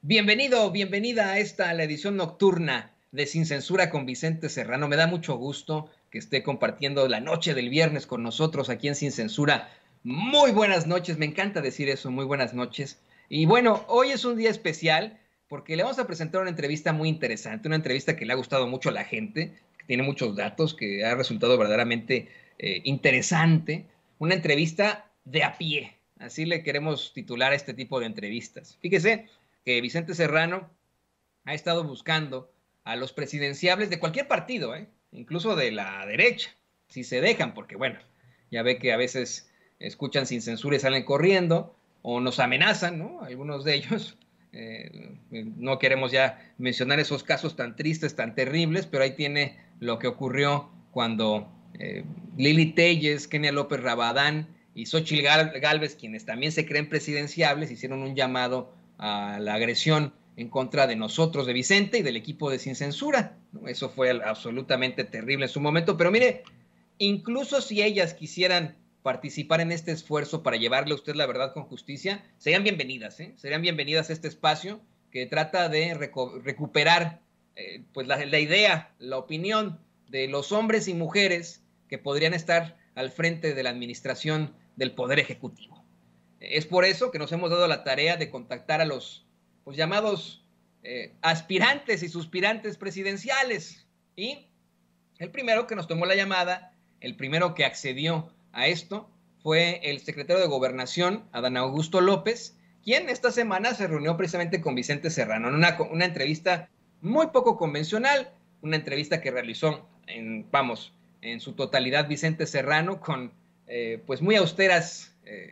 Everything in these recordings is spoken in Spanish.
Bienvenido, bienvenida a la edición nocturna de Sin Censura con Vicente Serrano. Me da mucho gusto que esté compartiendo la noche del viernes con nosotros aquí en Sin Censura. Muy buenas noches, me encanta decir eso, muy buenas noches. Y bueno, hoy es un día especial porque le vamos a presentar una entrevista muy interesante, una entrevista que le ha gustado mucho a la gente, que tiene muchos datos, que ha resultado verdaderamente interesante. Una entrevista de a pie, así le queremos titular a este tipo de entrevistas. Fíjese que Vicente Serrano ha estado buscando a los presidenciables de cualquier partido, incluso de la derecha, si se dejan, porque bueno, ya ve que a veces escuchan Sin Censura y salen corriendo, o nos amenazan, ¿no? Algunos de ellos. No queremos ya mencionar esos casos tan tristes, tan terribles, pero ahí tiene lo que ocurrió cuando Lili Téllez, Kenia López Rabadán y Xóchitl Gálvez, quienes también se creen presidenciables, hicieron un llamado a la agresión en contra de nosotros, de Vicente y del equipo de Sin Censura. Eso fue absolutamente terrible en su momento, pero mire, incluso si ellas quisieran participar en este esfuerzo para llevarle a usted la verdad con justicia, serían bienvenidas, serían bienvenidas a este espacio que trata de recuperar pues la idea, la opinión de los hombres y mujeres que podrían estar al frente de la administración del Poder Ejecutivo. Es por eso que nos hemos dado la tarea de contactar a los pues, llamados aspirantes y suspirantes presidenciales. Y el primero que nos tomó la llamada, el primero que accedió a esto, fue el secretario de Gobernación, Adán Augusto López, quien esta semana se reunió precisamente con Vicente Serrano en una entrevista muy poco convencional, una entrevista que realizó en su totalidad Vicente Serrano con pues muy austeros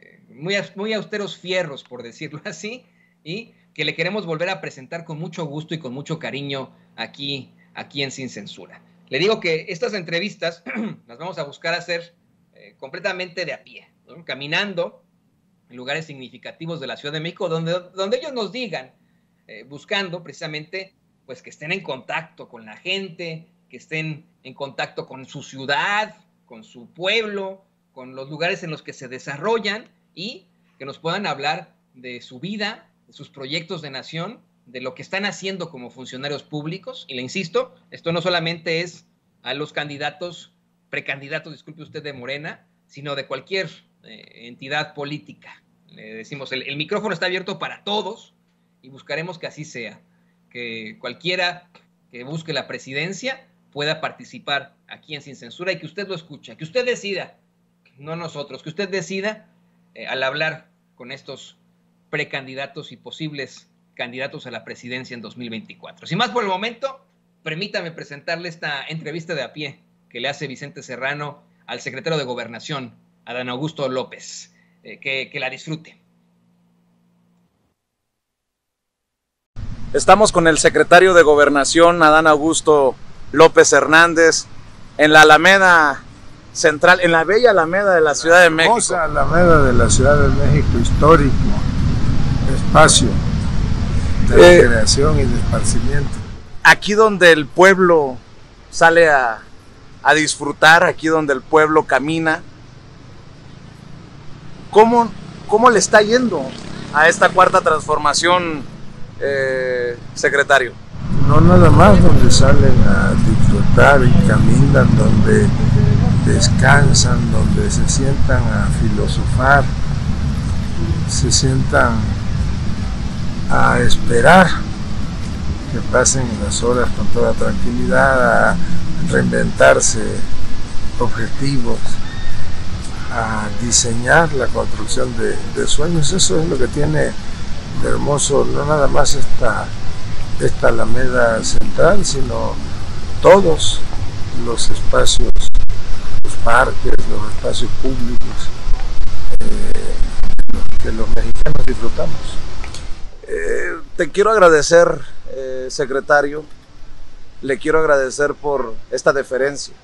fierros, por decirlo así, y que le queremos volver a presentar con mucho gusto y con mucho cariño aquí en Sin Censura. Le digo que estas entrevistas las vamos a buscar hacer completamente de a pie, ¿no? Caminando en lugares significativos de la Ciudad de México, donde ellos nos digan, buscando precisamente pues que estén en contacto con la gente, que estén en contacto con su ciudad, con su pueblo, con los lugares en los que se desarrollan y que nos puedan hablar de su vida, de sus proyectos de nación, de lo que están haciendo como funcionarios públicos. Y le insisto, esto no solamente es a los precandidatos, disculpe usted, de Morena, sino de cualquier entidad política. Le decimos, el micrófono está abierto para todos y buscaremos que así sea, que cualquiera que busque la presidencia pueda participar aquí en Sin Censura y que usted lo escuche, que usted decida, no nosotros, que usted decida al hablar con estos precandidatos y posibles candidatos a la presidencia en 2024. Sin más por el momento, permítame presentarle esta entrevista de a pie que le hace Vicente Serrano al secretario de Gobernación, Adán Augusto López. Que la disfrute. Estamos con el secretario de Gobernación, Adán Augusto López Hernández, en la Alameda Central, en la bella Alameda de la Ciudad de México. Hermosa Alameda de la Ciudad de México, histórico, espacio de recreación y de esparcimiento. Aquí donde el pueblo sale a disfrutar, aquí donde el pueblo camina. ¿Cómo le está yendo a esta cuarta transformación, secretario? No nada más donde salen a disfrutar y caminan, donde descansan, donde se sientan a filosofar, se sientan a esperar que pasen las horas con toda tranquilidad, a reinventarse objetivos, a diseñar la construcción de sueños. Eso es lo que tiene de hermoso, no nada más esta Alameda Central, sino todos los espacios, los parques, los espacios públicos que los mexicanos disfrutamos. Te quiero agradecer, secretario, le quiero agradecer por esta deferencia.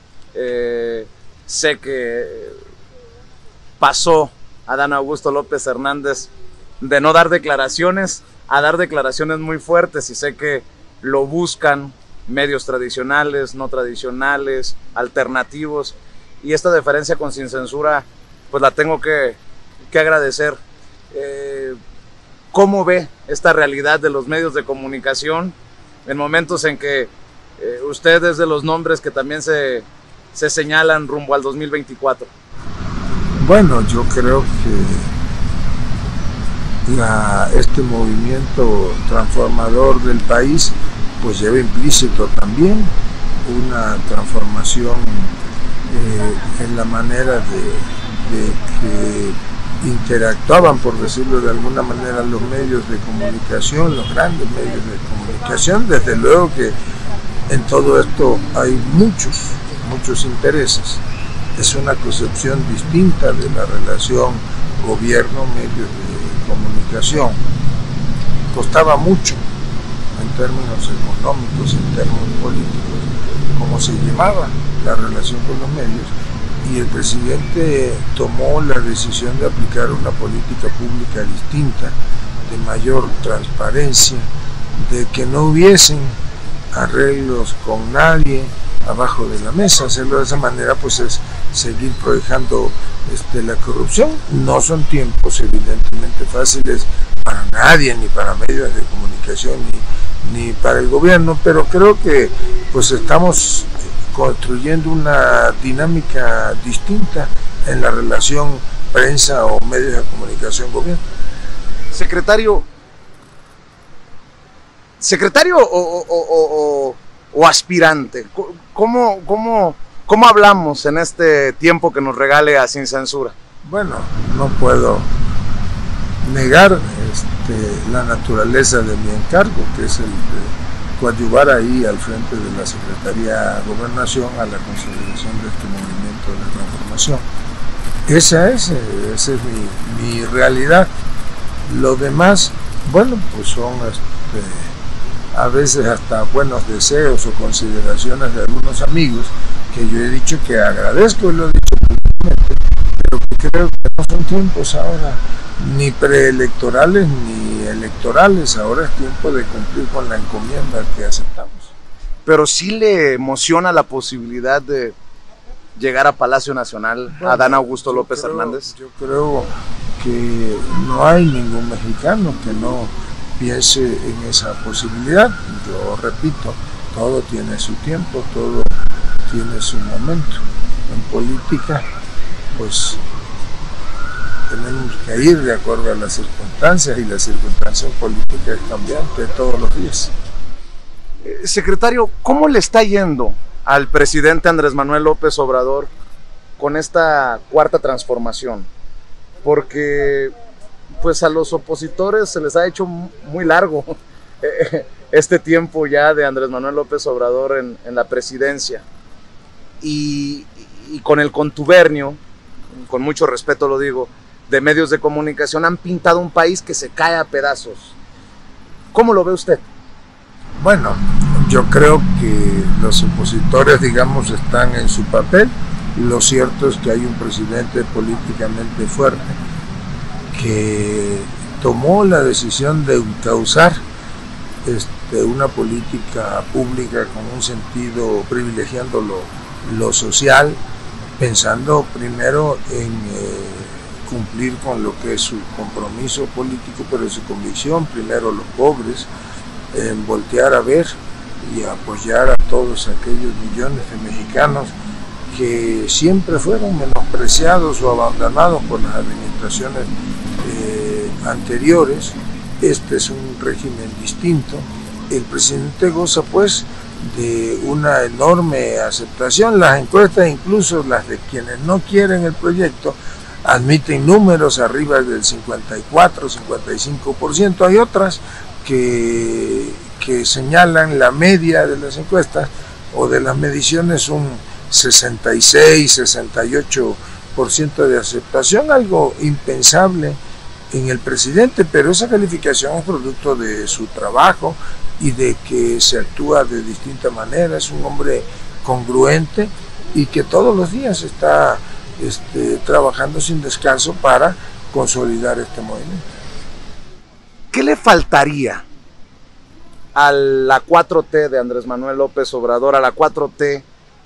Sé que pasó Adán Augusto López Hernández de no dar declaraciones a dar declaraciones muy fuertes, y sé que lo buscan medios tradicionales, no tradicionales, alternativos, y esta deferencia con Sin Censura pues la tengo que agradecer. ¿Cómo ve esta realidad de los medios de comunicación en momentos en que usted es de los nombres que también se señalan rumbo al 2024? Bueno, yo creo que este movimiento transformador del país pues lleva implícito también una transformación en la manera de que interactuaban, por decirlo de alguna manera, los medios de comunicación, los grandes medios de comunicación. Desde luego que en todo esto hay muchos intereses. Es una concepción distinta de la relación gobierno-medios de comunicación. Costaba mucho en términos económicos, en términos políticos, cómo se llevaba la relación con los medios, y el presidente tomó la decisión de aplicar una política pública distinta, de mayor transparencia, de que no hubiesen arreglos con nadie abajo de la mesa. Hacerlo de esa manera pues es seguir prohijando la corrupción. No son tiempos evidentemente fáciles para nadie, ni para medios de comunicación, ni para el gobierno, pero creo que pues estamos construyendo una dinámica distinta en la relación prensa o medios de comunicación gobierno. Secretario o aspirante, ¿cómo hablamos en este tiempo que nos regale a Sin Censura? Bueno, no puedo negar la naturaleza de mi encargo, que es el de coadyuvar ahí al frente de la Secretaría de Gobernación a la consolidación de este movimiento de transformación. Esa es mi realidad. Lo demás, bueno, pues son a veces hasta buenos deseos o consideraciones de algunos amigos que yo he dicho que agradezco y lo he dicho públicamente, pero que creo que no son tiempos ahora ni preelectorales ni electorales. Ahora es tiempo de cumplir con la encomienda que aceptamos. Pero sí le emociona la posibilidad de llegar a Palacio Nacional, bueno, a Adán Augusto López Hernández. Yo creo que no hay ningún mexicano que no piense en esa posibilidad. Yo repito, todo tiene su tiempo, todo tiene su momento. En política, pues tenemos que ir de acuerdo a las circunstancias, y la circunstancia política es cambiante todos los días. Secretario, ¿cómo le está yendo al presidente Andrés Manuel López Obrador con esta cuarta transformación? Porque pues a los opositores se les ha hecho muy largo este tiempo ya de Andrés Manuel López Obrador en la presidencia, y con el contubernio, con mucho respeto lo digo, de medios de comunicación, han pintado un país que se cae a pedazos. ¿Cómo lo ve usted? Bueno, yo creo que los opositores, digamos, están en su papel. Lo cierto es que hay un presidente políticamente fuerte que tomó la decisión de encauzar una política pública con un sentido privilegiando lo social, pensando primero en cumplir con lo que es su compromiso político, pero su convicción, primero los pobres, en voltear a ver y apoyar a todos aquellos millones de mexicanos que siempre fueron menospreciados o abandonados por las administraciones anteriores. Este es un régimen distinto. El presidente goza pues de una enorme aceptación. Las encuestas, incluso las de quienes no quieren el proyecto, admiten números arriba del 54, 55%. Hay otras que señalan la media de las encuestas o de las mediciones un 66, 68% de aceptación, algo impensable en el presidente, pero esa calificación es producto de su trabajo y de que se actúa de distinta manera. Es un hombre congruente y que todos los días está trabajando sin descanso para consolidar este movimiento. ¿Qué le faltaría a la 4T de Andrés Manuel López Obrador, a la 4T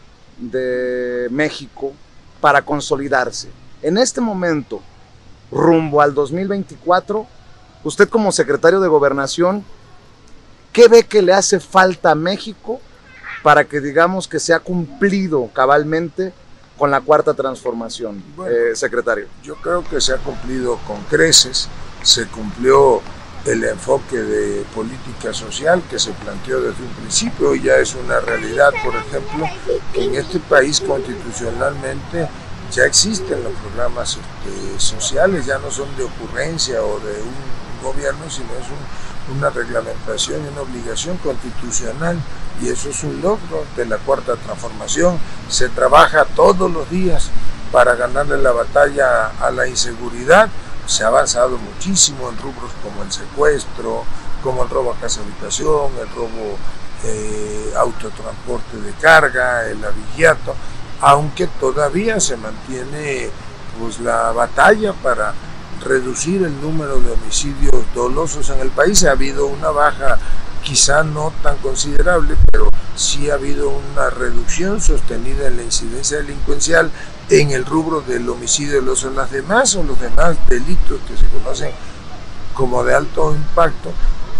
de México, para consolidarse en este momento rumbo al 2024 Usted como secretario de Gobernación, ¿qué ve que le hace falta a México para que digamos que se ha cumplido cabalmente con la cuarta transformación, bueno, secretario? Yo creo que se ha cumplido con creces, se cumplió el enfoque de política social que se planteó desde un principio y ya es una realidad, por ejemplo, que en este país constitucionalmente ya existen los programas sociales, ya no son de ocurrencia o de un gobierno, sino es una reglamentación y una obligación constitucional, y eso es un logro de la cuarta transformación. Se trabaja todos los días para ganarle la batalla a la inseguridad. Se ha avanzado muchísimo en rubros como el secuestro, como el robo a casa habitación, el robo autotransporte de carga, el abigeato, aunque todavía se mantiene pues la batalla para reducir el número de homicidios dolosos en el país. Ha habido una baja, quizá no tan considerable, pero sí ha habido una reducción sostenida en la incidencia delincuencial en el rubro del homicidio doloso. Los demás delitos que se conocen como de alto impacto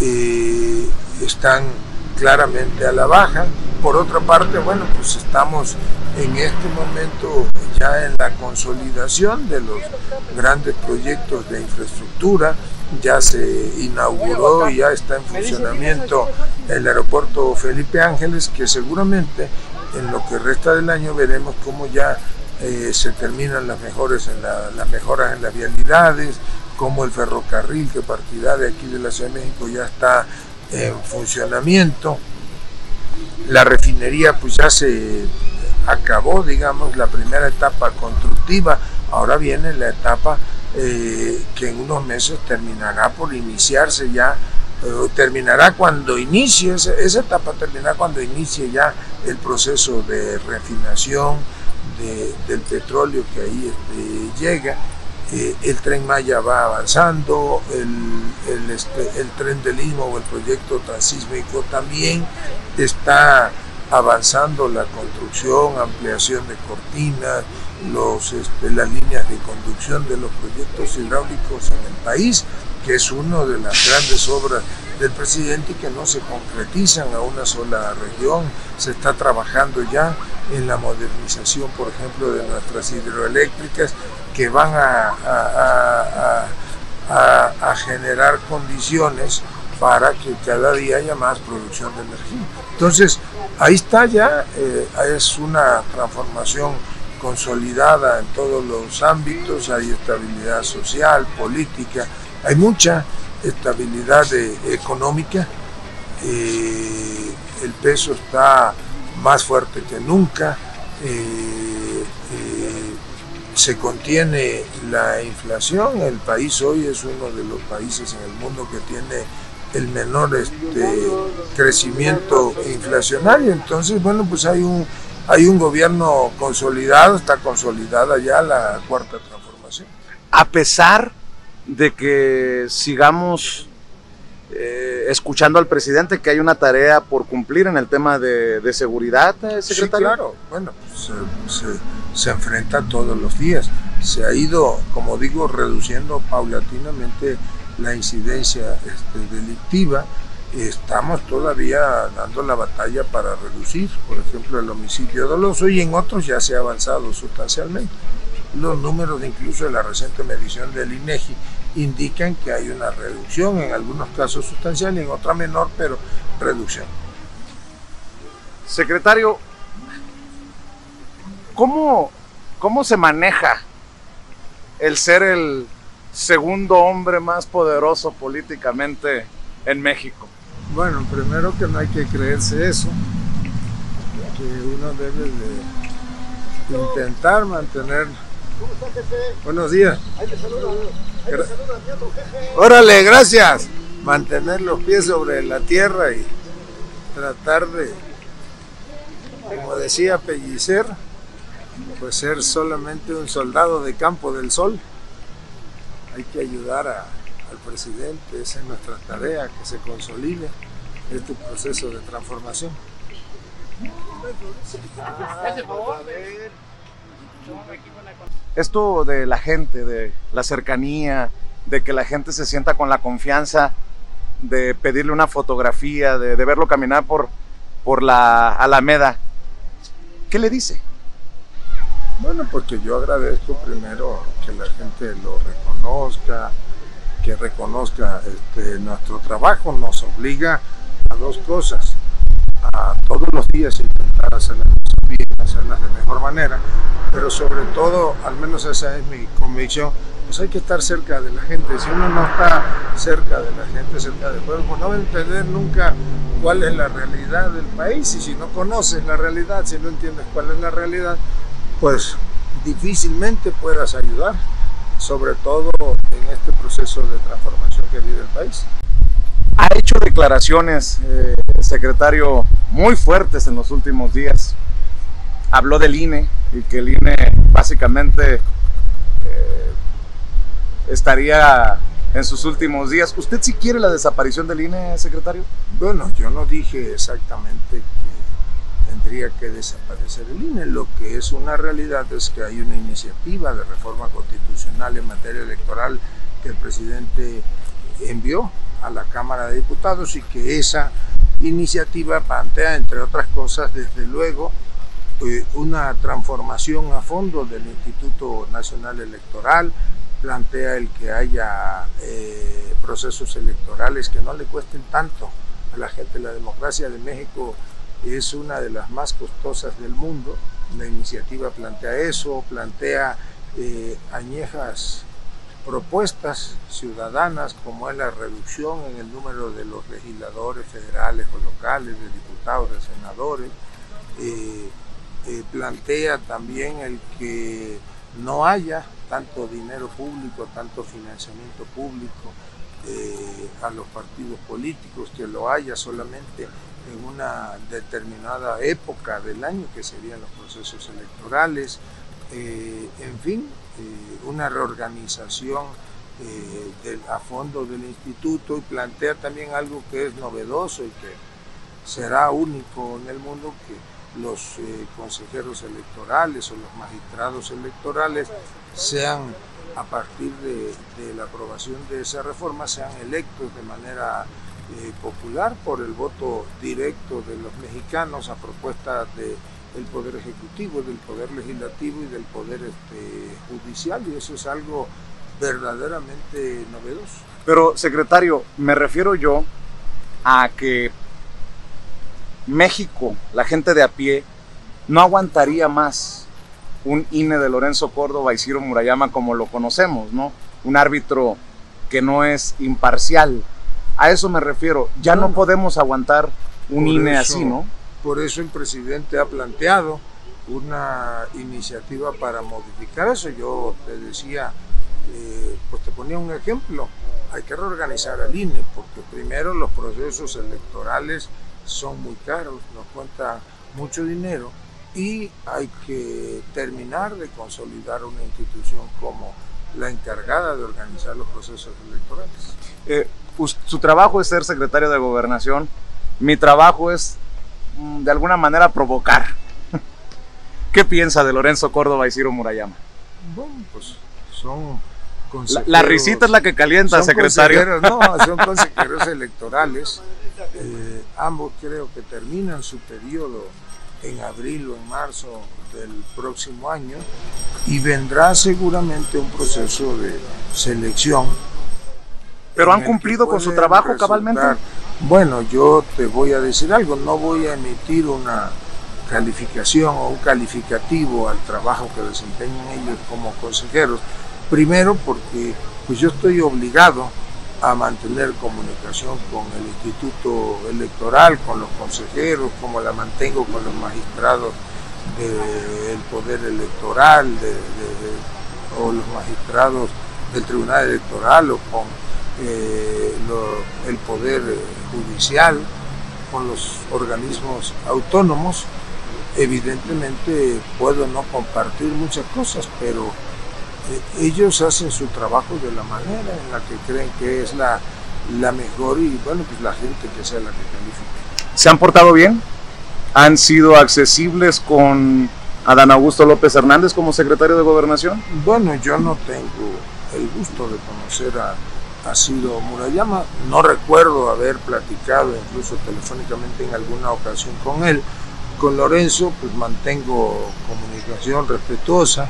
están claramente a la baja. Por otra parte, bueno, pues estamos en este momento ya en la consolidación de los grandes proyectos de infraestructura. Ya se inauguró y ya está en funcionamiento el aeropuerto Felipe Ángeles, que seguramente en lo que resta del año veremos cómo ya se terminan las mejoras en las vialidades, como el ferrocarril que partirá de aquí de la Ciudad de México ya está en funcionamiento. La refinería pues ya se acabó, digamos, la primera etapa constructiva. Ahora viene la etapa que en unos meses terminará por iniciarse ya, terminará cuando inicie, esa etapa terminará cuando inicie ya el proceso de refinación del petróleo que ahí llega. El Tren Maya va avanzando, el Tren del Istmo o el proyecto transísmico también está avanzando, la construcción, ampliación de cortinas, las líneas de conducción de los proyectos hidráulicos en el país, que es una de las grandes obras del presidente y que no se concretizan a una sola región. Se está trabajando ya en la modernización, por ejemplo, de nuestras hidroeléctricas, que van a generar condiciones para que cada día haya más producción de energía. Entonces, ahí está ya, es una transformación consolidada en todos los ámbitos, hay estabilidad social, política, hay mucha estabilidad económica, el peso está más fuerte que nunca, se contiene la inflación. El país hoy es uno de los países en el mundo que tiene el menor crecimiento inflacionario. Entonces, bueno, pues hay un gobierno consolidado, está consolidada ya la cuarta transformación. A pesar de que sigamos escuchando al presidente que hay una tarea por cumplir en el tema de seguridad, secretario. Sí, claro, bueno, pues, se enfrenta todos los días. Se ha ido, como digo, reduciendo paulatinamente la incidencia delictiva. Estamos todavía dando la batalla para reducir, por ejemplo, el homicidio doloso, y en otros ya se ha avanzado sustancialmente. Los números incluso de la reciente medición del INEGI indican que hay una reducción, en algunos casos sustancial y en otra menor, pero reducción. Secretario, ¿cómo se maneja el ser el segundo hombre más poderoso políticamente en México? Bueno, primero que no hay que creerse eso, que uno debe de intentar mantener... Buenos días. Órale, gracias. Mantener los pies sobre la tierra y tratar de, como decía Pellicer, pues ser solamente un soldado de campo del sol. Hay que ayudar al presidente, esa es nuestra tarea, que se consolide este proceso de transformación. Esto de la gente, de la cercanía, de que la gente se sienta con la confianza de pedirle una fotografía, de verlo caminar por la Alameda. ¿Qué le dice? Bueno, porque yo agradezco primero que la gente lo reconozca, que reconozca nuestro trabajo. Nos obliga a dos cosas: a todos los días intentar hacer las cosas bien, hacerlas de mejor manera, pero sobre todo, al menos esa es mi convicción, pues hay que estar cerca de la gente. Si uno no está cerca de la gente, cerca del pueblo, pues no va a entender nunca cuál es la realidad del país. Y si no conoces la realidad, si no entiendes cuál es la realidad, pues difícilmente puedas ayudar, sobre todo en este proceso de transformación que vive el país. Ha hecho declaraciones, secretario, muy fuertes en los últimos días. Habló del INE y que el INE básicamente estaría en sus últimos días. ¿Usted sí quiere la desaparición del INE, secretario? Bueno, yo no dije exactamente que tendría que desaparecer el INE. Lo que es una realidad es que hay una iniciativa de reforma constitucional en materia electoral que el presidente envió a la Cámara de Diputados y que esa iniciativa plantea, entre otras cosas, desde luego, una transformación a fondo del Instituto Nacional Electoral, plantea el que haya procesos electorales que no le cuesten tanto a la gente. La democracia de México es una de las más costosas del mundo. La iniciativa plantea eso, plantea añejas propuestas ciudadanas como es la reducción en el número de los legisladores federales o locales, de diputados, de senadores. Plantea también el que no haya tanto dinero público, tanto financiamiento público a los partidos políticos, que lo haya solamente en una determinada época del año, que serían los procesos electorales. En fin, una reorganización a fondo del instituto, y plantea también algo que es novedoso y que será único en el mundo, que los consejeros electorales o los magistrados electorales sean, a partir de la aprobación de esa reforma, sean electos de manera popular por el voto directo de los mexicanos a propuesta del Poder Ejecutivo, del Poder Legislativo y del Poder Judicial, y eso es algo verdaderamente novedoso. Pero, secretario, me refiero yo a que México, la gente de a pie, no aguantaría más un INE de Lorenzo Córdoba y Ciro Murayama como lo conocemos, ¿no? Un árbitro que no es imparcial. A eso me refiero. Ya no podemos aguantar un INE así, ¿no? Por eso el presidente ha planteado una iniciativa para modificar eso. Yo te decía, pues te ponía un ejemplo. Hay que reorganizar al INE, porque primero los procesos electorales son muy caros, nos cuesta mucho dinero, y hay que terminar de consolidar una institución como la encargada de organizar los procesos electorales. Su trabajo es ser secretario de Gobernación, mi trabajo es de alguna manera provocar. ¿Qué piensa de Lorenzo Córdoba y Ciro Murayama? Bueno, pues son consejeros. La risita es la que calienta, secretario. No, son consejeros electorales. Ambos creo que terminan su periodo en abril o en marzo del próximo año, y vendrá seguramente un proceso de selección. ¿Pero han cumplido con su trabajo cabalmente? Bueno, yo te voy a decir algo, no voy a emitir una calificación o un calificativo al trabajo que desempeñan ellos como consejeros. Primero porque pues yo estoy obligado a mantener comunicación con el Instituto Electoral, con los consejeros, como la mantengo con los magistrados del Poder Electoral o los magistrados del Tribunal Electoral, o con el Poder Judicial, con los organismos autónomos. Evidentemente puedo no compartir muchas cosas, pero ellos hacen su trabajo de la manera en la que creen que es la mejor, y bueno, pues la gente que sea la que califique. ¿Se han portado bien? ¿Han sido accesibles con Adán Augusto López Hernández como secretario de Gobernación? Bueno, yo no tengo el gusto de conocer a Ciro Murayama. No recuerdo haber platicado incluso telefónicamente en alguna ocasión con él. Con Lorenzo pues mantengo comunicación respetuosa.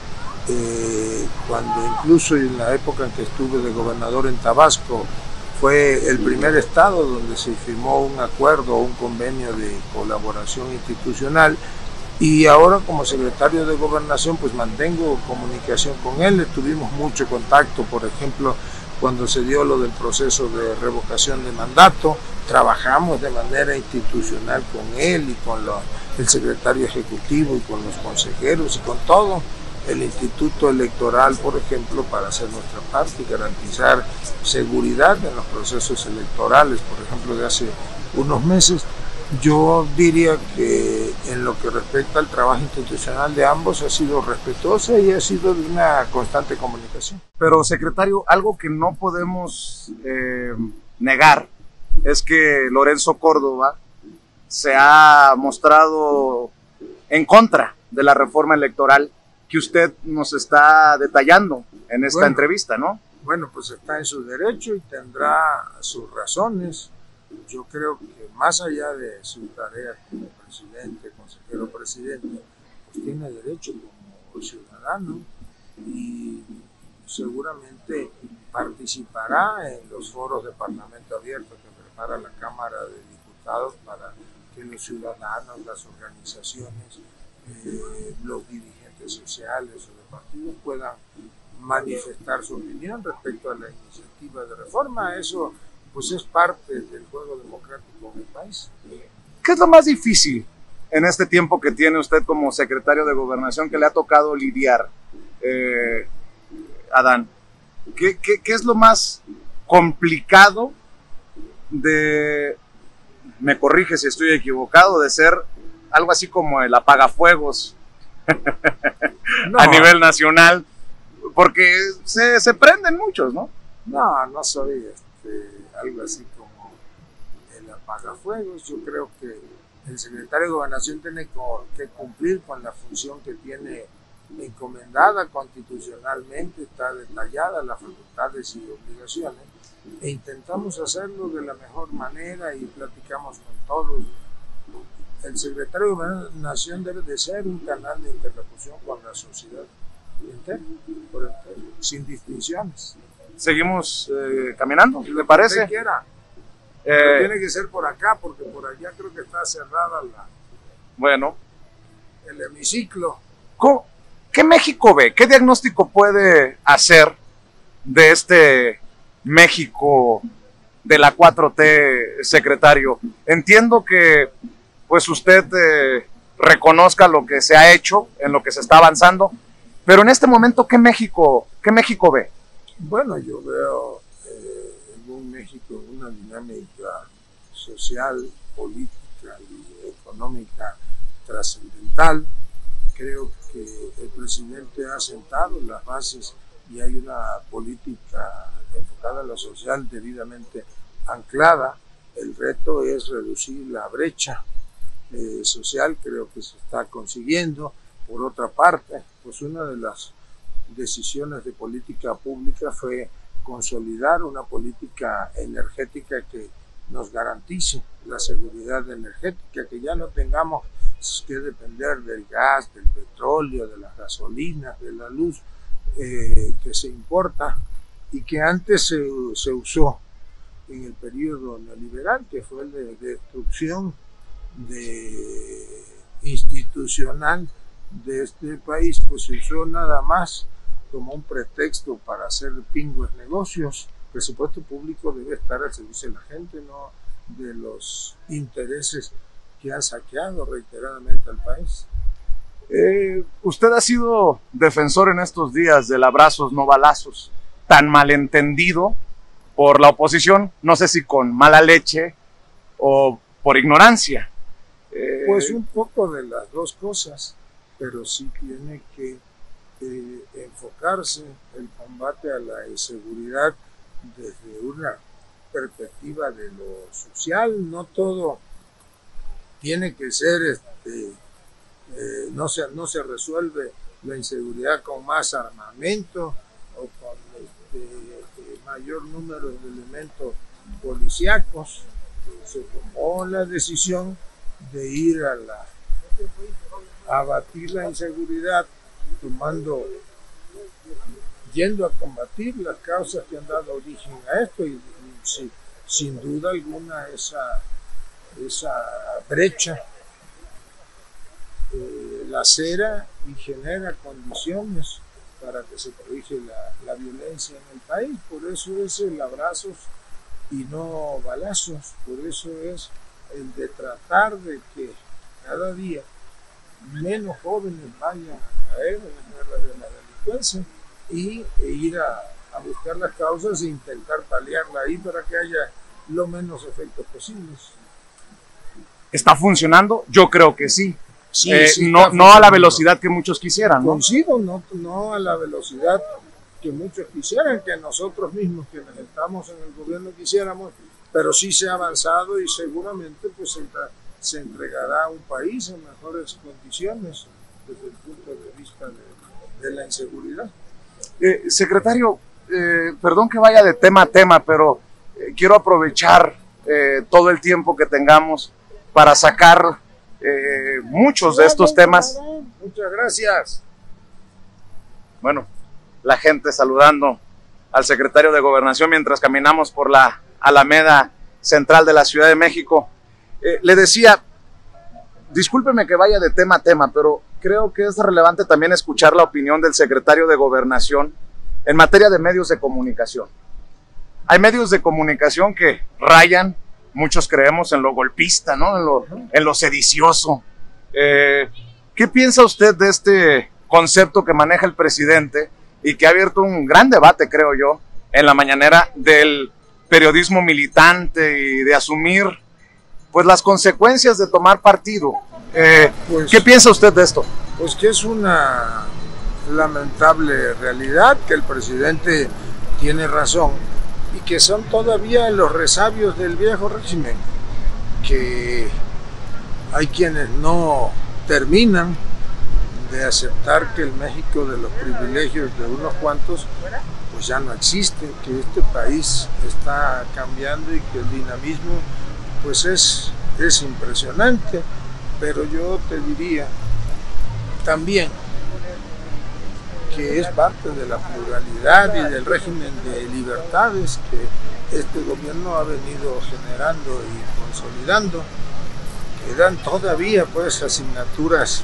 Cuando incluso en la época en que estuve de gobernador en Tabasco, fue el primer estado donde se firmó un acuerdo, un convenio de colaboración institucional, y ahora como secretario de Gobernación pues mantengo comunicación con él. Tuvimos mucho contacto, por ejemplo, cuando se dio lo del proceso de revocación de mandato, trabajamos de manera institucional con él y con el secretario ejecutivo y con los consejeros y con todo el Instituto Electoral, por ejemplo, para hacer nuestra parte y garantizar seguridad en los procesos electorales. Por ejemplo, de hace unos meses, yo diría que en lo que respecta al trabajo institucional de ambos ha sido respetuosa y ha sido de una constante comunicación. Pero, secretario, algo que no podemos negar es que Lorenzo Córdoba se ha mostrado en contra de la reforma electoral que usted nos está detallando en esta entrevista, ¿no? Bueno, pues está en su derecho y tendrá sus razones. Yo creo que más allá de su tarea como presidente, consejero presidente, pues tiene derecho como ciudadano y seguramente participará en los foros de Parlamento Abierto que prepara la Cámara de Diputados para que los ciudadanos, las organizaciones, los dirigentes sociales o de partidos puedan manifestar su opinión respecto a la iniciativa de reforma. Eso pues es parte del juego democrático en el país. ¿Qué es lo más difícil en este tiempo que tiene usted como secretario de Gobernación que le ha tocado lidiar, Adán? ¿Qué es lo más complicado de, me corrige si estoy equivocado, de ser algo así como el apagafuegos a nivel nacional? Porque se prenden muchos, ¿no? No soy algo así como el apagafuegos. Yo creo que el secretario de Gobernación tiene que cumplir con la función que tiene encomendada constitucionalmente, está detallada las facultades y obligaciones, e intentamos hacerlo de la mejor manera y platicamos con todos. El secretario de Gobernación debe de ser un canal de interlocución con la sociedad entera, por entero, sin distinciones. Seguimos caminando, ¿le parece? Usted quiera. Pero tiene que ser por acá, porque por allá creo que está cerrada el hemiciclo. ¿Qué México ve? ¿Qué diagnóstico puede hacer de este México de la 4T, secretario? Entiendo que pues usted reconozca lo que se ha hecho, en lo que se está avanzando, pero en este momento, ¿qué México ve? Bueno, yo veo en un México una dinámica social, política y económica trascendental. Creo que el presidente ha sentado las bases y hay una política enfocada a lo social debidamente anclada. El reto es reducir la brecha social, creo que se está consiguiendo. Por otra parte, pues una de las decisiones de política pública fue consolidar una política energética que nos garantice la seguridad energética, que ya no tengamos que depender del gas, del petróleo, de las gasolinas, de la luz que se importa y que antes se usó en el periodo neoliberal, que fue el de destrucción institucional de este país, pues se usó nada más como un pretexto para hacer pingües negocios. El presupuesto público debe estar al servicio de la gente, no de los intereses que han saqueado reiteradamente al país. Usted ha sido defensor en estos días del abrazos no balazos, tan malentendido por la oposición, no sé si con mala leche o por ignorancia. Pues un poco de las dos cosas, pero sí tiene que enfocarse el combate a la inseguridad desde una perspectiva de lo social. No todo tiene que ser, no se resuelve la inseguridad con más armamento o con mayor número de elementos policíacos, se tomó la decisión de ir a abatir la inseguridad, yendo a combatir las causas que han dado origen a esto, y sin duda alguna esa brecha lacera y genera condiciones para que se corrige la violencia en el país. Por eso es el abrazos y no balazos, por eso es el de tratar de que cada día menos jóvenes vayan a caer en las garras de la delincuencia e ir a buscar las causas e intentar paliarla ahí para que haya lo menos efectos posibles. ¿Está funcionando? Yo creo que sí. Sí, no a la velocidad que muchos quisieran, ¿no? Coincido, no a la velocidad que muchos quisieran, que nosotros mismos quienes estamos en el gobierno quisiéramos, pero sí se ha avanzado y seguramente pues se entregará a un país en mejores condiciones desde el punto de vista de la inseguridad. Secretario, perdón que vaya de tema a tema, pero quiero aprovechar todo el tiempo que tengamos para sacar muchos de estos temas. Muchas gracias. Bueno, la gente saludando al secretario de Gobernación mientras caminamos por la Alameda Central de la Ciudad de México. Le decía, discúlpeme que vaya de tema a tema, pero creo que es relevante también escuchar la opinión del secretario de Gobernación en materia de medios de comunicación. Hay medios de comunicación que rayan, muchos creemos, en lo golpista, ¿no? En lo sedicioso. ¿Qué piensa usted de este concepto que maneja el presidente y que ha abierto un gran debate, creo yo, en la mañanera, del periodismo militante y de asumir pues las consecuencias de tomar partido? ¿Qué piensa usted de esto? Pues que es una lamentable realidad, que el presidente tiene razón y que son todavía los resabios del viejo régimen, que hay quienes no terminan de aceptar que el México de los privilegios de unos cuantos pues ya no existe, que este país está cambiando y que el dinamismo pues es impresionante. Pero yo te diría también que es parte de la pluralidad y del régimen de libertades que este gobierno ha venido generando y consolidando. Quedan todavía pues asignaturas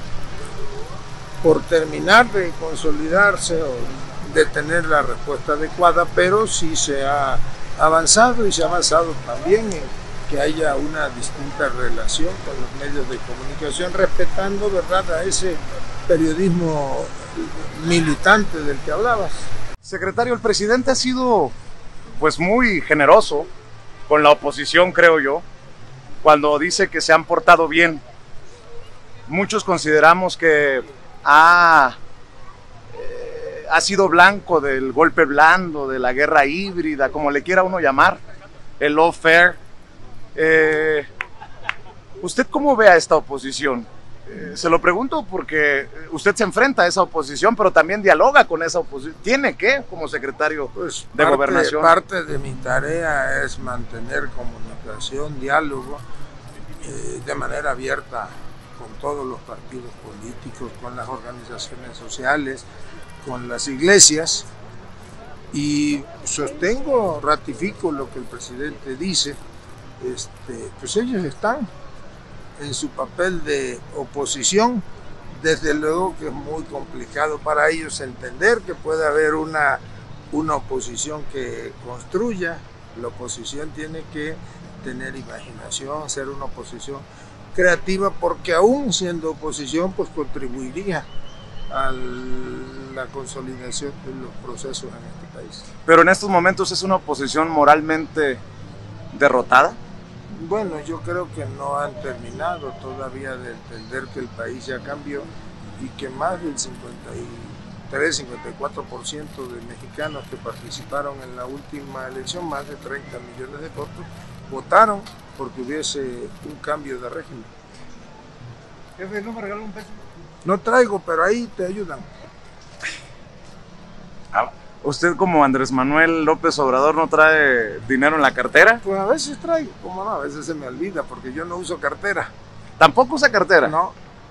por terminar de consolidarse o de tener la respuesta adecuada, pero sí se ha avanzado, y se ha avanzado también en que haya una distinta relación con los medios de comunicación, respetando, ¿verdad?, a ese periodismo militante del que hablabas. Secretario, el presidente ha sido pues muy generoso con la oposición, creo yo, cuando dice que se han portado bien. Muchos consideramos que ha sido blanco del golpe blando, de la guerra híbrida, como le quiera uno llamar, el lawfare. ¿Usted cómo ve a esta oposición? Se lo pregunto porque usted se enfrenta a esa oposición, pero también dialoga con esa oposición. ¿Tiene que, como secretario de Gobernación? Parte de mi tarea es mantener comunicación, diálogo, de manera abierta con todos los partidos políticos, con las organizaciones sociales, con las iglesias, y sostengo, ratifico lo que el presidente dice. Pues ellos están en su papel de oposición. Desde luego que es muy complicado para ellos entender que puede haber una oposición que construya. La oposición tiene que tener imaginación, ser una oposición creativa, porque aún siendo oposición pues contribuiría a la consolidación de los procesos en este país. Pero en estos momentos es una oposición moralmente derrotada. Bueno, yo creo que no han terminado todavía de entender que el país ya cambió y que más del 53-54% de mexicanos que participaron en la última elección, más de 30 millones de votos, votaron porque hubiese un cambio de régimen. Jefe, ¿no me regaló un peso? No traigo, pero ahí te ayudan. ¿Usted como Andrés Manuel López Obrador no trae dinero en la cartera? Pues a veces traigo, como no, a veces se me olvida porque yo no uso cartera. ¿Tampoco usa cartera? No.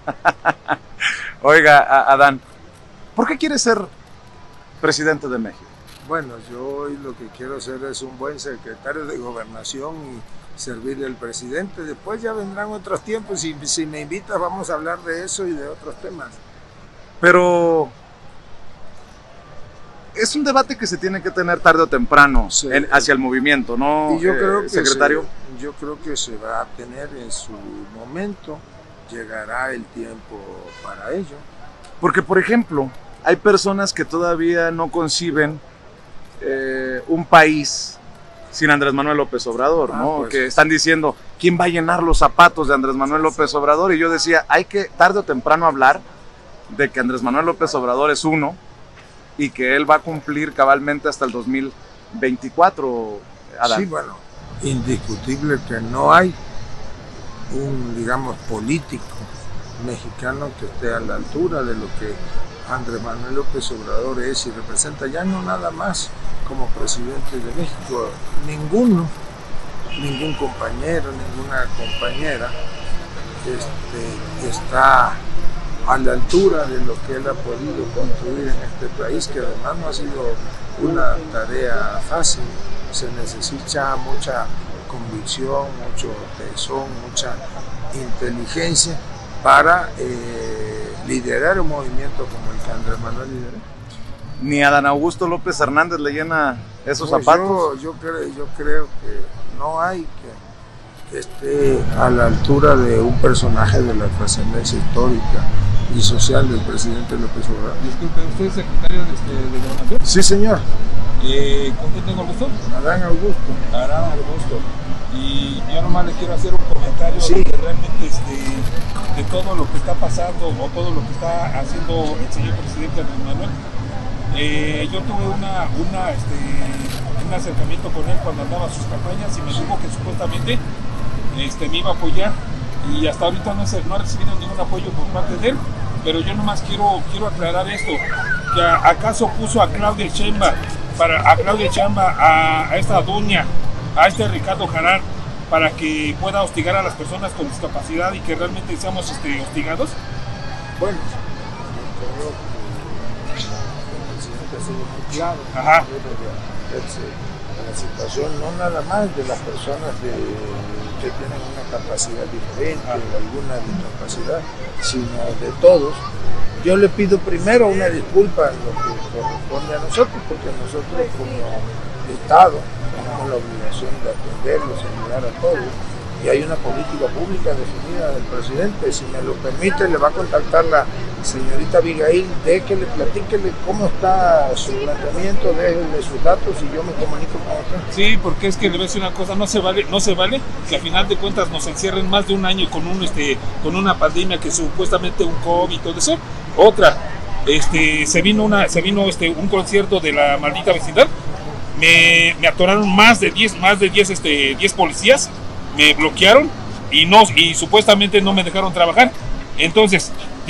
Oiga, Adán, ¿por qué quiere ser presidente de México? Bueno, yo hoy lo que quiero ser es un buen secretario de Gobernación y servirle al presidente. Después ya vendrán otros tiempos y si me invitas vamos a hablar de eso y de otros temas. Pero es un debate que se tiene que tener tarde o temprano Sí. Hacia el movimiento, ¿no, Y yo creo que secretario? yo creo que se va a tener en su momento, llegará el tiempo para ello. Porque, por ejemplo, hay personas que todavía no conciben un país sin Andrés Manuel López Obrador, ¿no? Pues. Que están diciendo, ¿quién va a llenar los zapatos de Andrés Manuel López Obrador? Y yo decía, hay que tarde o temprano hablar de que Andrés Manuel López Obrador es uno y que él va a cumplir cabalmente hasta el 2024, Adán. Sí, bueno, indiscutible que no hay un, digamos, político mexicano que esté a la altura de lo que Andrés Manuel López Obrador es y representa, ya no nada más como presidente de México, ningún compañero, ninguna compañera está a la altura de lo que él ha podido construir en este país, que además no ha sido una tarea fácil. Se necesita mucha convicción, mucho tesón, mucha inteligencia para liderar un movimiento como el que Andrés Manuel lideró. Ni Adán Augusto López Hernández le llena esos Pues zapatos. yo creo que no hay que esté a la altura de un personaje de la trascendencia histórica y social del presidente López Obrador. Disculpe, ¿usted es secretario de Gobernación? Sí, señor. ¿Con quién tengo el gusto? Adán Augusto. Adán Augusto. Y yo nomás le quiero hacer un comentario Sí. de realmente de todo lo que está pasando o todo lo que está haciendo el señor presidente Andrés Manuel. Yo tuve un acercamiento con él cuando andaba sus campañas y me dijo que supuestamente me iba a apoyar y hasta ahorita no ha recibido ningún apoyo por parte de él, pero yo nomás quiero aclarar esto, que acaso puso a Claudia Sheinbaum a esta doña, a este Ricardo Jarán, para que pueda hostigar a las personas con discapacidad y que realmente seamos hostigados. Bueno, yo creo que el presidente ha sido muy claro. Ajá. La situación no nada más de las personas que tienen una capacidad diferente o alguna discapacidad, sino de todos. Yo le pido primero una disculpa en lo que corresponde a nosotros, porque nosotros como Estado tenemos la obligación de atenderlos, ayudar a todos, y hay una política pública definida del presidente. Si me lo permite, le va a contactar la señorita Abigail, déjele, platíquele cómo está su planteamiento, déjenle sus datos y yo me comunico con usted. Sí, porque es que le voy a decir una cosa, no se vale que a final de cuentas nos encierren más de un año con una pandemia, que supuestamente un COVID y todo eso. Otra, se vino un concierto de la maldita vecindad, me atoraron más de 10 policías, me bloquearon y supuestamente no me dejaron trabajar. Entonces,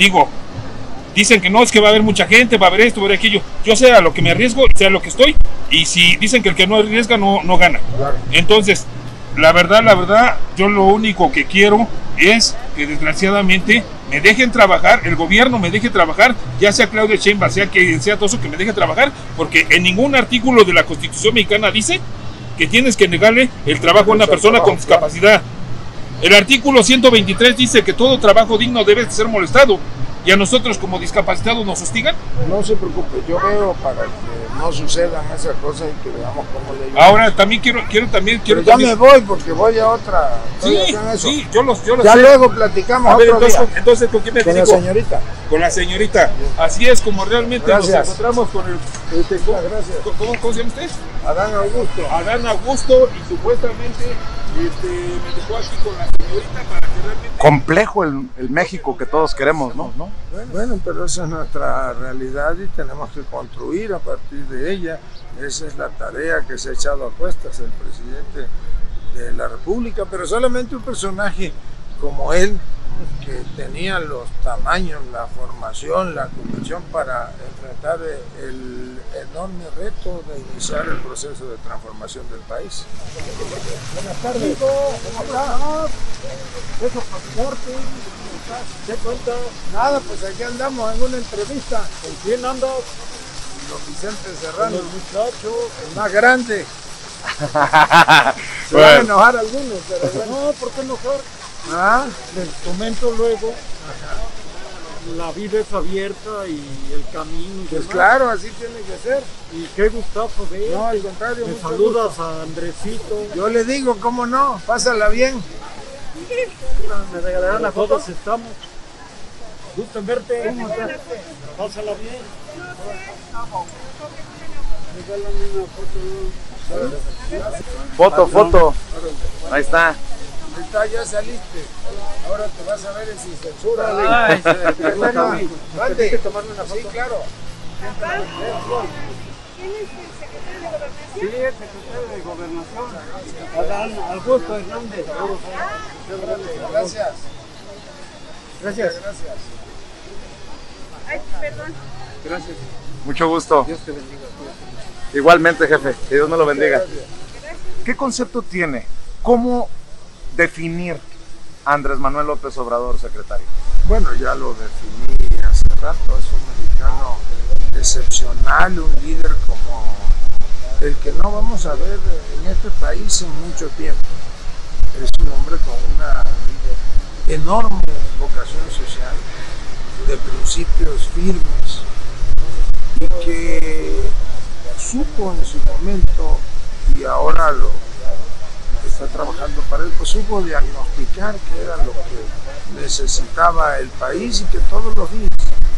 dicen que no, es que va a haber mucha gente, va a haber esto, va a haber aquello. Yo sé a lo que me arriesgo, sé a lo que estoy, y si dicen que el que no arriesga no gana. Claro. Entonces, la verdad, yo lo único que quiero es que desgraciadamente me dejen trabajar, el gobierno me deje trabajar, ya sea Claudia Sheinbaum, sea quien sea todo eso, que me deje trabajar, porque en ningún artículo de la Constitución mexicana dice que tienes que negarle el trabajo a una persona con discapacidad. El artículo 123 dice que todo trabajo digno debe ser molestado, y a nosotros como discapacitados nos hostigan. No se preocupe, yo veo para que no sucedan esas cosas y que veamos cómo le ayudamos. Ahora también quiero Pero también. me voy porque voy a otra. Sí, estoy acá en eso. sí, yo los Ya sé. luego platicamos A ver, otro día. entonces, ¿con quién me Con la digo? señorita. Con la señorita. Así es como realmente Gracias. nos encontramos con el... Gracias. ¿Cómo se llama usted? Adán Augusto. Adán Augusto, y supuestamente me dejó aquí con la señorita para que realmente... Complejo el México que todos queremos, ¿no? Bueno, pero esa es nuestra realidad y tenemos que construir a partir de ella. Esa es la tarea que se ha echado a cuestas el presidente de la República, pero solamente un personaje como él, que tenían los tamaños, la formación, la convicción para enfrentar el enorme reto de iniciar el proceso de transformación del país. Buenas tardes. ¿Cómo estás? ¿Eso pasaporte? ¿Qué cuentas? Nada, pues aquí andamos en una entrevista. ¿Con quién andas? Don Vicente Serrano, Con el muchacho. el más grande. Se van a enojar algunos, pero bueno. No, ¿por qué enojar? ¿Ah? Les comento luego. La vida es abierta y el camino. Y Pues demás. claro, así tiene que ser. Y qué gustazo ver. No, al contrario. Me mucho saludas gusto. a Andresito. Yo le digo, ¿cómo no? Pásala bien. Me regalarán la foto. Todos estamos. Gusto en verte. ¿Cómo estás? Pásala bien. Regálame una foto. Foto. Ahí está. Ahí está, ya saliste. Ahora te vas a ver en Sin Censura. Ay, secretario. Mande. ¿Tienes que tomarme una foto? Sí, claro. ¿Quién es el secretario de Gobernación? Sí, el secretario de Gobernación. Adán Augusto Hernández. Gracias. Gracias. Gracias. Ay, perdón. Gracias. Mucho gusto. Dios te bendiga. Igualmente, jefe. Que Dios me lo bendiga. ¿Qué concepto tiene? ¿Cómo definir a Andrés Manuel López Obrador, secretario? Bueno, ya lo definí hace rato. Es un mexicano excepcional, un líder como el que no vamos a ver en este país en mucho tiempo. Es un hombre con una enorme vocación social, de principios firmes, y que supo en su momento, y ahora lo está trabajando para él, pues supo diagnosticar qué era lo que necesitaba el país y que todos los días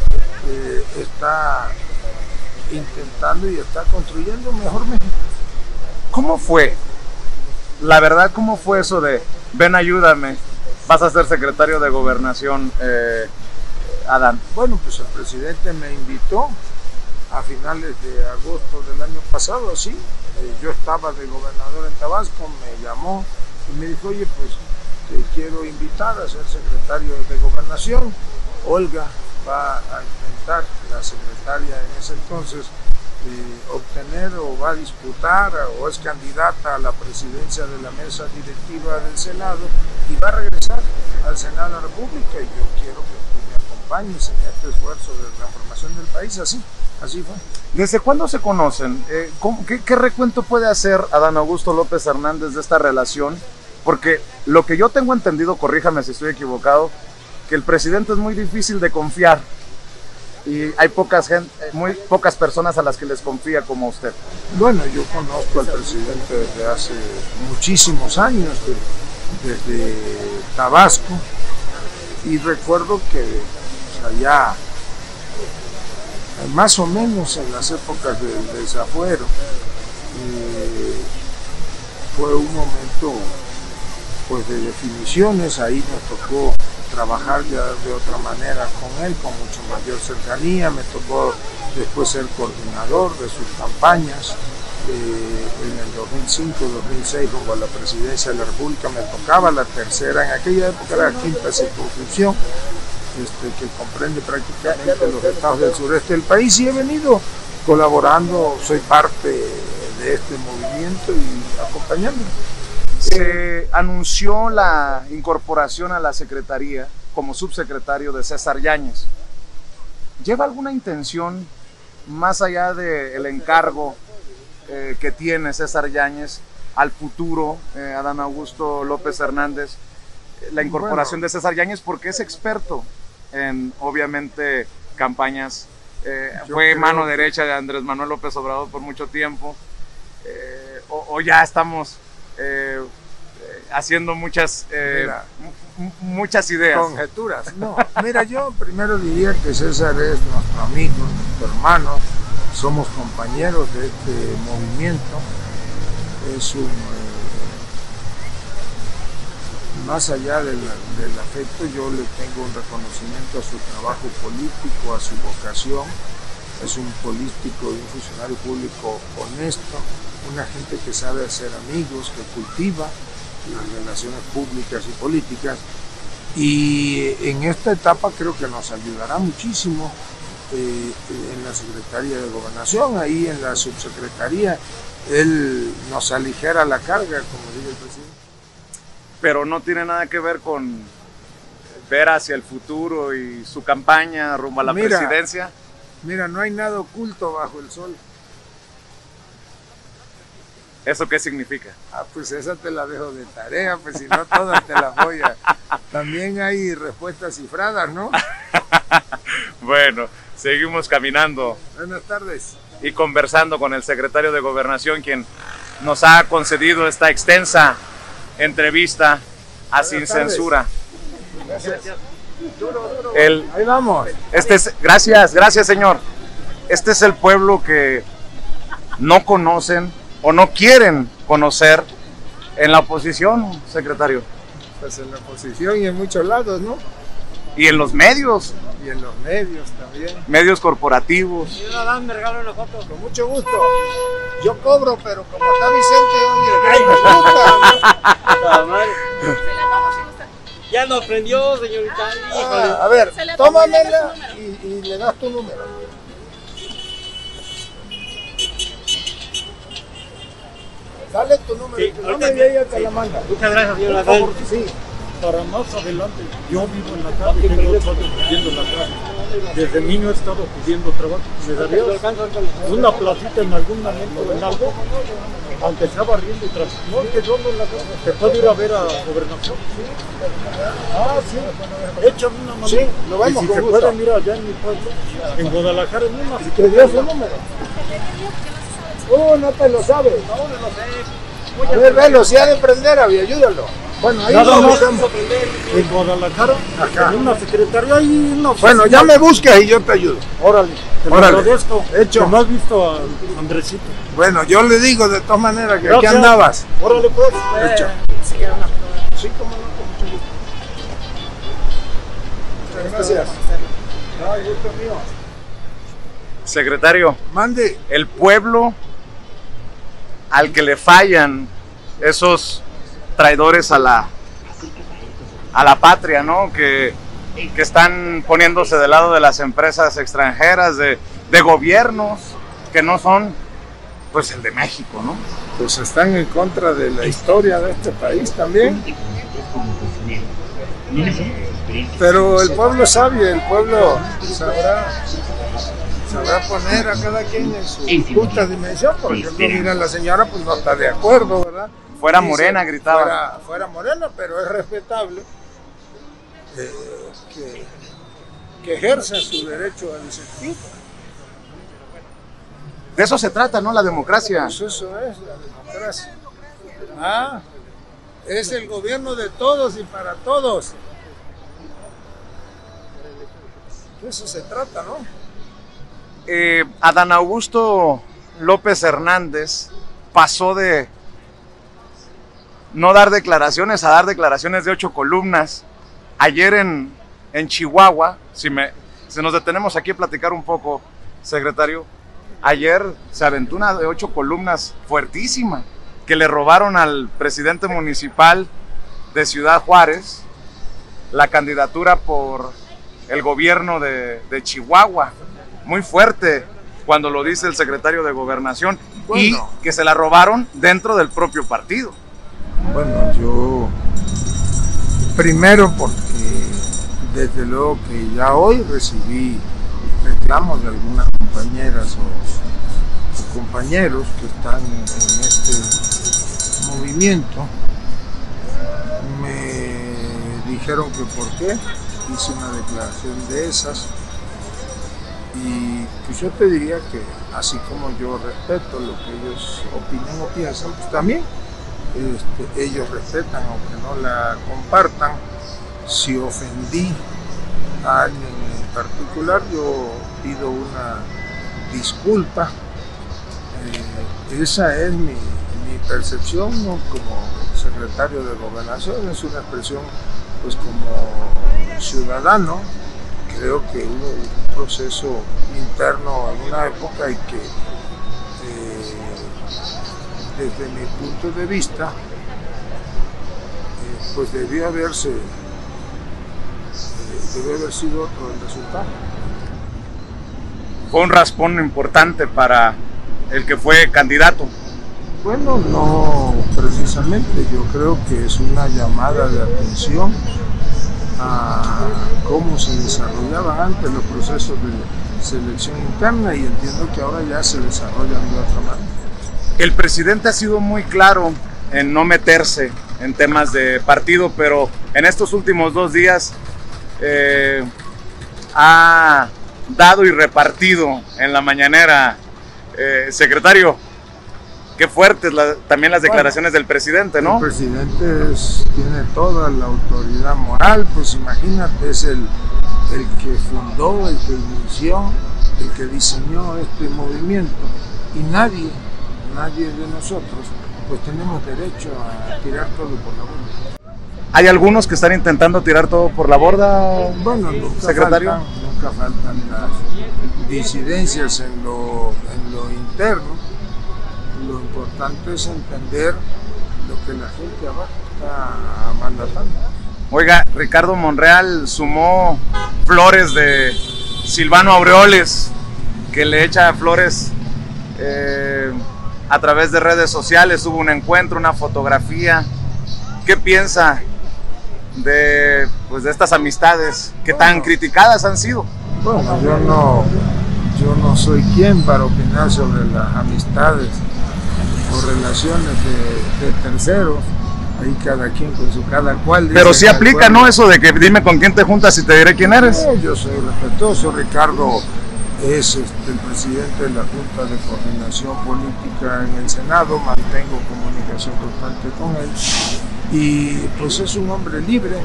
está intentando y está construyendo un mejor México. ¿Cómo fue? La verdad, ¿cómo fue eso de ven, ayúdame, vas a ser secretario de Gobernación, Adán? Bueno, pues el presidente me invitó a finales de agosto del año pasado, así. Yo estaba de gobernador en Tabasco, me llamó y me dijo, oye, pues te quiero invitar a ser secretario de Gobernación. Olga va a intentar, la secretaria en ese entonces, obtener o va a disputar o es candidata a la presidencia de la mesa directiva del Senado y va a regresar al Senado de la República, y yo quiero que tú me acompañes en este esfuerzo de transformación del país. Así fue. ¿Desde cuándo se conocen? ¿Qué recuento puede hacer Adán Augusto López Hernández de esta relación? Porque lo que yo tengo entendido, corríjame si estoy equivocado, que el presidente es muy difícil de confiar y hay muy pocas personas a las que les confía como usted. Bueno, yo conozco al presidente desde hace muchísimos años, desde Tabasco, y recuerdo que allá, más o menos en las épocas del desafuero, fue un momento pues de definiciones. Ahí me tocó trabajar ya de otra manera con él, con mucho mayor cercanía. Me tocó después ser coordinador de sus campañas. En el 2005-2006 rumbo a la presidencia de la República me tocaba la tercera, en aquella época era la quinta circunscripción, que comprende prácticamente los estados del sureste del país, y he venido colaborando, soy parte de este movimiento y acompañándolo. Se anunció la incorporación a la secretaría como subsecretario de César Yáñez. ¿Lleva alguna intención más allá del encargo que tiene César Yáñez al futuro, Adán Augusto López Hernández, la incorporación de César Yáñez, porque es experto en, obviamente, campañas, fue mano derecha de Andrés Manuel López Obrador por mucho tiempo, o ya estamos haciendo muchas ideas? Conjeturas. No, mira, yo primero diría que César es nuestro amigo, nuestro hermano, somos compañeros de este movimiento. Es un, más allá del afecto, yo le tengo un reconocimiento a su trabajo político, a su vocación. Es un político y un funcionario público honesto, una gente que sabe hacer amigos, que cultiva las relaciones públicas y políticas, Y en esta etapa creo que nos ayudará muchísimo en la Secretaría de Gobernación, ahí en la subsecretaría, él nos aligera la carga, como dice el presidente. Pero no tiene nada que ver con ver hacia el futuro y su campaña rumbo a la presidencia. Mira, no hay nada oculto bajo el sol. ¿Eso qué significa? Pues esa te la dejo de tarea, pues si no todas te las voy a... También hay respuestas cifradas, ¿no? Bueno, seguimos caminando. Buenas tardes. Y conversando con el secretario de Gobernación, quien nos ha concedido esta extensa entrevista a Sin Censura. Gracias. Ahí vamos. Gracias señor. Este es el pueblo que no conocen o no quieren conocer en la oposición, secretario. Pues en la oposición y en muchos lados, ¿no? Y en los medios. Y en los medios también. Medios corporativos. Señor Adán, me regalo una foto. Con mucho gusto. Yo cobro, pero como está Vicente, oye, ya nos prendió, señorita. a ver, tómamela y le das tu número. Dale tu número. Sí, tu nombre y ella te la manda. Muchas gracias, señor Por Adán. favor, sí. Para más adelante, yo vivo en la calle, tengo 8 años viviendo en la calle. Desde niño he estado pidiendo trabajo. ¿Me darías una placita en algún momento, en algo? Aunque sea barriendo y trabajo. No, que yo ando en la casa. ¿Te puedo ir a ver a Gobernación? Sí. Échame una mano. Sí, lo vemos y si con se gusto. pueden ir allá en mi pueblo, en Guadalajara, en una. ¿Y te dio su número? No te lo sabes. No, no lo sé. A ver, velo, si ha de prender, ayúdalo. Bueno, ahí Nada lo más buscamos. en Guadalajara, en una secretaría y no. Bueno, ya me buscas y yo te ayudo. Órale, te lo Órale. agradezco. Hecho. Que no has visto a Andresito. Bueno, yo le digo de todas maneras que Gracias. aquí andabas. Órale, pues. Hecho. Sí, cómo no, con mucho gusto. Muchas gracias. No, el gusto es mío. Secretario, Mande. el pueblo al que le fallan esos traidores a la patria, ¿no? Que están poniéndose del lado de las empresas extranjeras, de gobiernos que no son, pues, el de México, ¿no? Pues están en contra de la historia de este país también. Pero el pueblo es sabio, el pueblo sabrá poner a cada quien en su justa dimensión, porque mira, la señora pues no está de acuerdo, ¿verdad? Fuera Dice, Morena, gritaba. Fuera Morena, pero es respetable que ejerza su derecho a disentir. De eso se trata, ¿no? La democracia. Pues eso es la democracia. Es el gobierno de todos y para todos. De eso se trata, ¿no? Adán Augusto López Hernández pasó de no dar declaraciones a dar declaraciones de 8 columnas. Ayer en Chihuahua, si nos detenemos aquí a platicar un poco, secretario, ayer se aventó una de 8 columnas fuertísima, que le robaron al presidente municipal de Ciudad Juárez la candidatura por el gobierno de Chihuahua. Muy fuerte cuando lo dice el secretario de Gobernación, bueno, y que se la robaron dentro del propio partido. Bueno, yo primero porque desde luego que ya hoy recibí reclamos de algunas compañeras o compañeros que están en este movimiento. Me dijeron que por qué hice una declaración de esas. Y pues yo te diría que así como yo respeto lo que ellos opinan o piensan, pues también ellos respetan aunque no la compartan. Si ofendí a alguien en particular, yo pido una disculpa. Esa es mi percepción, ¿no? Como secretario de Gobernación, es una expresión pues como ciudadano. Creo que hubo un proceso interno en una época y que desde mi punto de vista pues debió haberse debe haber sido otro el resultado. Fue un raspón importante para el que fue candidato. Bueno, no precisamente, yo creo que es una llamada de atención a cómo se desarrollaban antes los procesos de selección interna y entiendo que ahora ya se desarrollan de otra manera. El presidente ha sido muy claro en no meterse en temas de partido, pero en estos últimos 2 días ha dado y repartido en la mañanera. Secretario, qué fuertes también las declaraciones del presidente, ¿no? El presidente tiene toda la autoridad moral, pues imagínate, es el que fundó, el que inició, el que diseñó este movimiento, y nadie de nosotros pues tenemos derecho a tirar todo por la borda. ¿Hay algunos que están intentando tirar todo por la borda, bueno, secretario? Nunca faltan las disidencias en lo interno. Lo importante es entender lo que la gente abajo está mandatando. Oiga, Ricardo Monreal sumó flores de Silvano Aureoles, que le echa flores a través de redes sociales. Hubo un encuentro, una fotografía. ¿Qué piensa de estas amistades que tan criticadas han sido? Bueno, yo no soy quien para opinar sobre las amistades o relaciones de terceros. Ahí cada quien con su cada cual. Pero sí aplica, ¿no? Eso de que dime con quién te juntas y te diré quién eres. Yo soy respetuoso. Ricardo es el presidente de la Junta de Coordinación Política en el Senado. Mantengo comunicación constante con él. Y pues es un hombre libre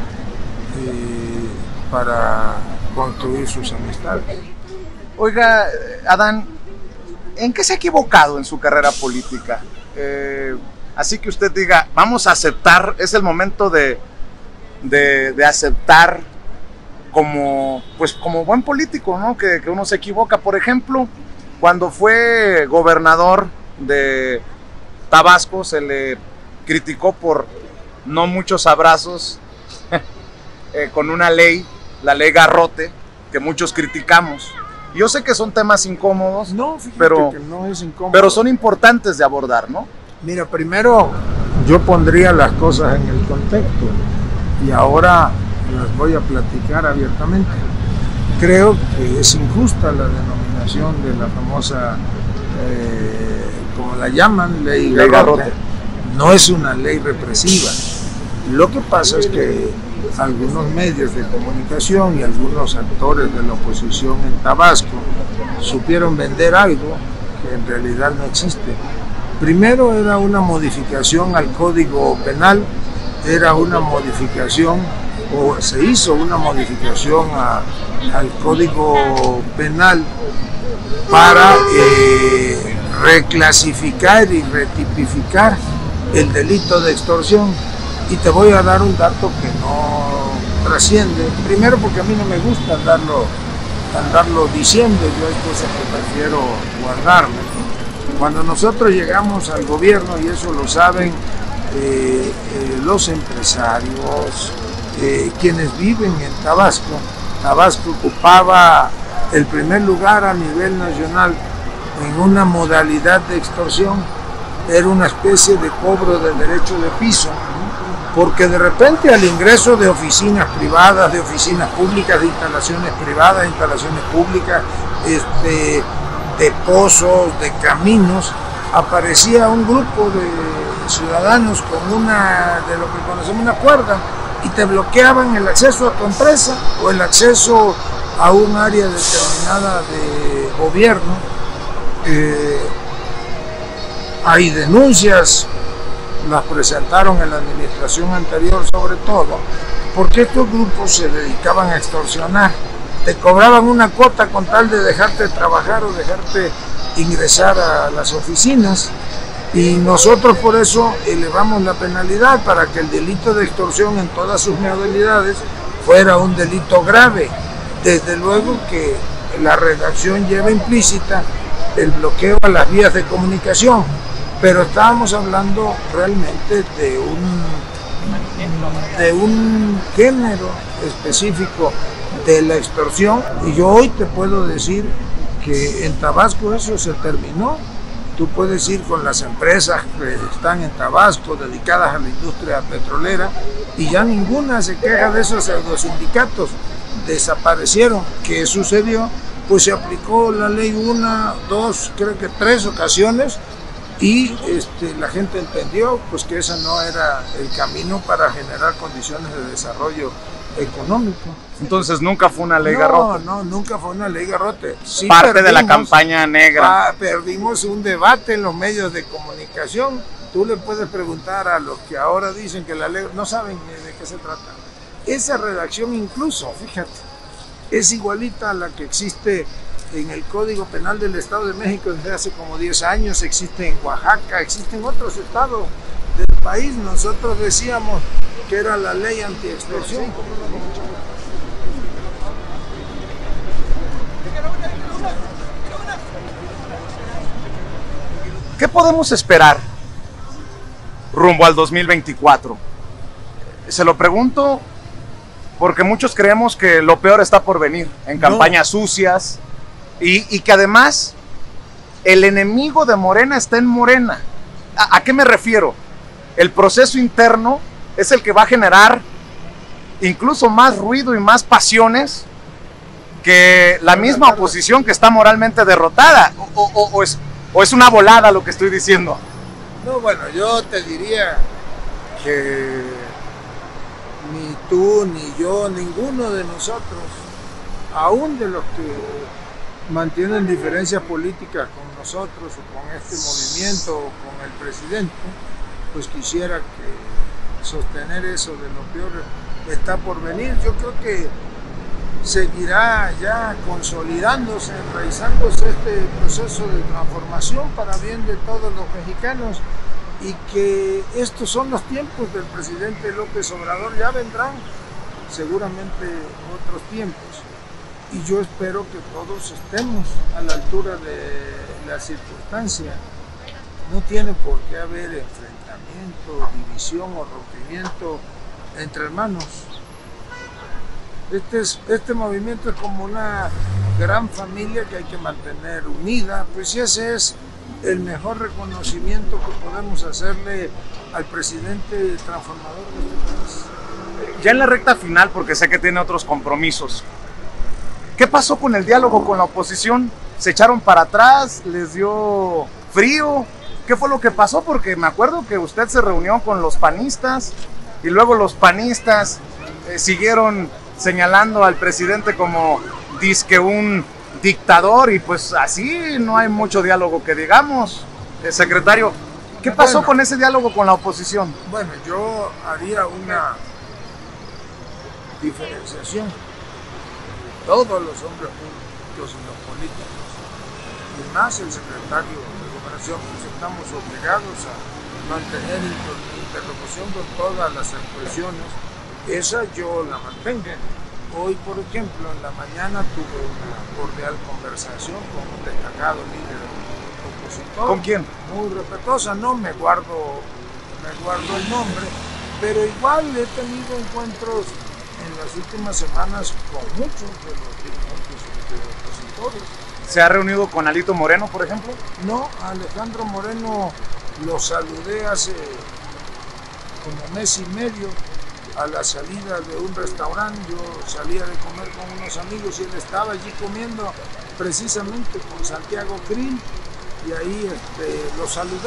para construir sus amistades. Oiga, Adán, ¿en qué se ha equivocado en su carrera política? Así que usted diga, vamos a aceptar, es el momento de aceptar como buen político, ¿no? Que uno se equivoca. Por ejemplo, cuando fue gobernador de Tabasco, se le criticó por no muchos abrazos con una ley, la ley Garrote, que muchos criticamos. Yo sé que son temas incómodos, no, pero, que no es incómodo, pero son importantes de abordar, ¿no? Mira, primero yo pondría las cosas en el contexto y ahora las voy a platicar abiertamente. Creo que es injusta la denominación de la famosa, como la llaman, ley Garrote. No es una ley represiva. Lo que pasa es que algunos medios de comunicación y algunos actores de la oposición en Tabasco supieron vender algo que en realidad no existe. Primero era una modificación al Código Penal, era una modificación, o se hizo una modificación al Código Penal para reclasificar y retipificar el delito de extorsión. Y te voy a dar un dato que no trasciende, primero porque a mí no me gusta andarlo diciendo, yo hay cosas que prefiero guardarme. Cuando nosotros llegamos al gobierno, y eso lo saben los empresarios, quienes viven en Tabasco, Tabasco ocupaba el primer lugar a nivel nacional en una modalidad de extorsión. Era una especie de cobro de derecho de piso, porque de repente al ingreso de oficinas privadas, de oficinas públicas, de instalaciones privadas, de instalaciones públicas, de pozos, de caminos, aparecía un grupo de ciudadanos con de lo que conocemos una cuerda, y te bloqueaban el acceso a tu empresa o el acceso a un área determinada de gobierno. Hay denuncias, las presentaron en la administración anterior sobre todo, porque estos grupos se dedicaban a extorsionar. Te cobraban una cuota con tal de dejarte trabajar o dejarte ingresar a las oficinas, y nosotros por eso elevamos la penalidad para que el delito de extorsión en todas sus modalidades fuera un delito grave. Desde luego que la redacción lleva implícita el bloqueo a las vías de comunicación, pero estábamos hablando realmente de un género específico de la extorsión, y yo hoy te puedo decir que en Tabasco eso se terminó. Tú puedes ir con las empresas que están en Tabasco dedicadas a la industria petrolera y ya ninguna se queja de esos pseudosindicatos. Desaparecieron. ¿Qué sucedió? Pues se aplicó la ley 1, 2, creo que 3 ocasiones, y la gente entendió pues que ese no era el camino para generar condiciones de desarrollo económico. Entonces nunca fue una ley garrote. No, nunca fue una ley garrote. Sí, parte de la campaña negra. Perdimos un debate en los medios de comunicación. Tú le puedes preguntar a los que ahora dicen que la ley, no saben ni de qué se trata. Esa redacción incluso, fíjate, es igualita a la que existe en el Código Penal del Estado de México desde hace como 10 años, existe en Oaxaca, existe en otros estados del país. Nosotros decíamos que era la ley anti-extorsión. ¿Qué podemos esperar rumbo al 2024? Se lo pregunto porque muchos creemos que lo peor está por venir, en campañas sucias, y que además el enemigo de Morena está en Morena. ¿A qué me refiero? El proceso interno es el que va a generar incluso más ruido y más pasiones que la misma oposición que está moralmente derrotada. ¿O es una volada lo que estoy diciendo? No, bueno, yo te diría que ni tú, ni yo, ninguno de nosotros, aún de los que mantienen diferencias políticas con nosotros o con este movimiento o con el presidente, pues quisiera que sostener eso de lo peor está por venir. Yo creo que seguirá ya consolidándose, enraizándose este proceso de transformación para bien de todos los mexicanos, y que estos son los tiempos del presidente López Obrador. Ya vendrán seguramente otros tiempos, y yo espero que todos estemos a la altura de la circunstancia. No tiene por qué haber enfrentamiento, división o rompimiento entre hermanos. Este movimiento es como una gran familia que hay que mantener unida, pues ese es el mejor reconocimiento que podemos hacerle al presidente transformador de este país. Ya en la recta final, porque sé que tiene otros compromisos, ¿qué pasó con el diálogo con la oposición? ¿Se echaron para atrás? ¿Les dio frío? ¿Qué fue lo que pasó? Porque me acuerdo que usted se reunió con los panistas y luego los panistas siguieron señalando al presidente como dizque un dictador, y pues así no hay mucho diálogo que digamos. Secretario, ¿qué pasó con ese diálogo con la oposición? Bueno, yo haría una diferenciación. Todos los hombres públicos y los políticos, y más el secretario de Gobernación, pues estamos obligados a mantener interlocución con todas las expresiones. Esa yo la mantengo. Hoy, por ejemplo, en la mañana tuve una cordial conversación con un destacado líder opositor. ¿Con quién? Muy respetuosa, no me guardo el nombre, pero igual he tenido encuentros en las últimas semanas con muchos de los dirigentes opositores. ¿Se ha reunido con Alito Moreno, por ejemplo? No, a Alejandro Moreno lo saludé hace como mes y medio a la salida de un restaurante. Yo salía de comer con unos amigos y él estaba allí comiendo precisamente con Santiago Krill, y ahí lo saludé,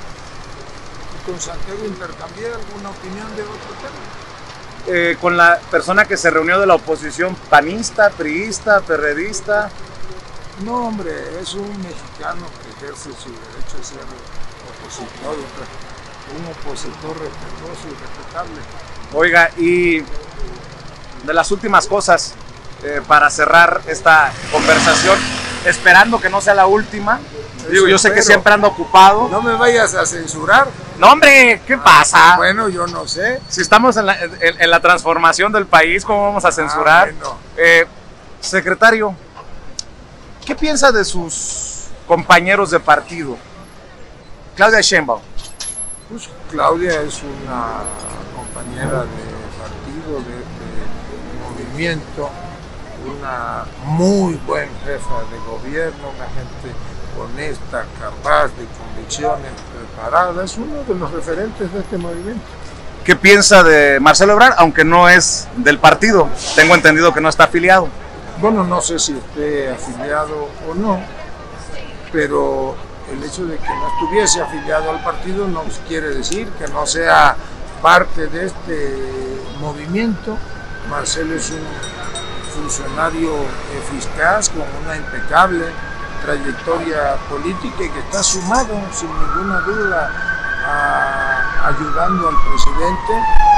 y con Santiago intercambié alguna opinión de otro tema. Con la persona que se reunió de la oposición, panista, priista, perredista. No, hombre, es un mexicano que ejerce su derecho a ser opositor, un opositor respetuoso y respetable. Oiga, y de las últimas cosas, para cerrar esta conversación, esperando que no sea la última. Digo, yo sé que siempre ando ocupado. No me vayas a censurar. No, hombre, ¿qué pasa? Bueno, yo no sé. Si estamos en la transformación del país, ¿cómo vamos a censurar? Bueno. Secretario, ¿qué piensa de sus compañeros de partido? Claudia Sheinbaum. Pues Claudia es una compañera de partido, de este movimiento, una muy buena jefa de gobierno, una gente honesta, capaz, de convicciones, preparada, es uno de los referentes de este movimiento. ¿Qué piensa de Marcelo Ebrard, aunque no es del partido? Tengo entendido que no está afiliado. Bueno, no sé si esté afiliado o no, pero el hecho de que no estuviese afiliado al partido no quiere decir que no sea parte de este movimiento. Marcelo es un funcionario eficaz, con una impecable trayectoria política y que está sumado, sin ninguna duda, ayudando al presidente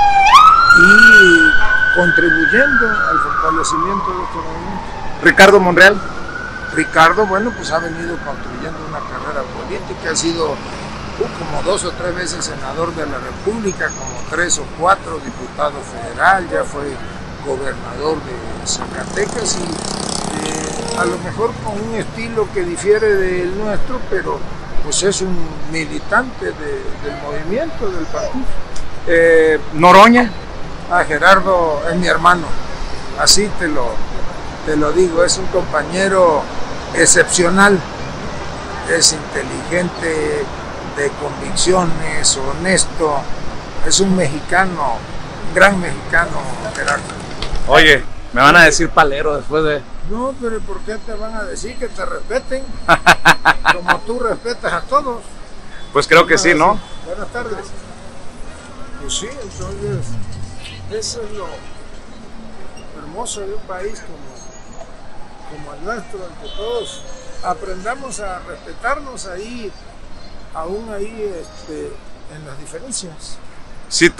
y contribuyendo al fortalecimiento de este movimiento. Ricardo Monreal. Ricardo, bueno, pues ha venido construyendo una carrera política, ha sido como 2 o 3 veces senador de la República, como 3 o 4 diputado federal, ya fue gobernador de Zacatecas y a lo mejor con un estilo que difiere del nuestro, pero pues es un militante del movimiento, del partido. Noroña. Gerardo es mi hermano, así te lo digo, es un compañero excepcional, es inteligente, de convicciones, honesto, es un mexicano, un gran mexicano, Gerardo. Oye, me van a decir palero después de... No, pero ¿por qué te van a decir que te respeten? Como tú respetas a todos. Pues creo que sí, ¿no? Buenas tardes. Pues sí, entonces, eso es lo hermoso de un país como el nuestro, en que todos aprendamos a respetarnos ahí, aún ahí en las diferencias. ¿Sí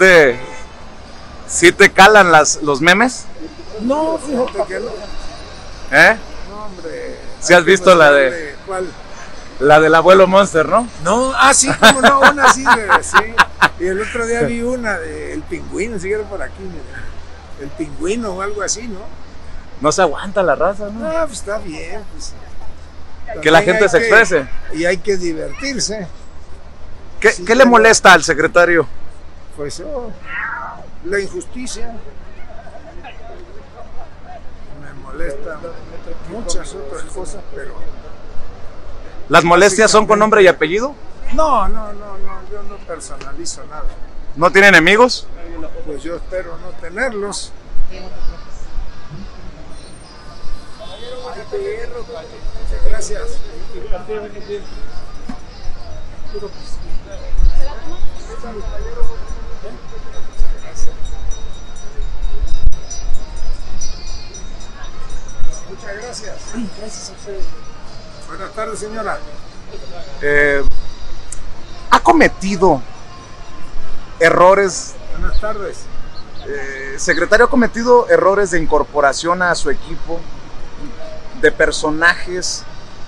te calan los memes? No, fíjate que no. ¿Eh? No, hombre. ¿Sí has visto la de... ¿Cuál? La del abuelo Monster, ¿no? No, sí, como no, una así, sí. Y el otro día vi una del pingüino, si era por aquí, mira. El pingüino o algo así, ¿no? No se aguanta la raza, ¿no? No, pues está bien, pues. Que la gente se exprese. Y hay que divertirse. ¿Qué le molesta al secretario? Pues la injusticia. Me molesta muchas otras cosas, pero... ¿Las molestias son con nombre y apellido? No, yo no personalizo nada. ¿No tiene enemigos? Pues yo espero no tenerlos. Gracias. Muchas gracias. Gracias a ustedes. Buenas tardes, señora. ¿Ha cometido errores? Buenas tardes. Secretario, ¿ha cometido errores de incorporación a su equipo de personajes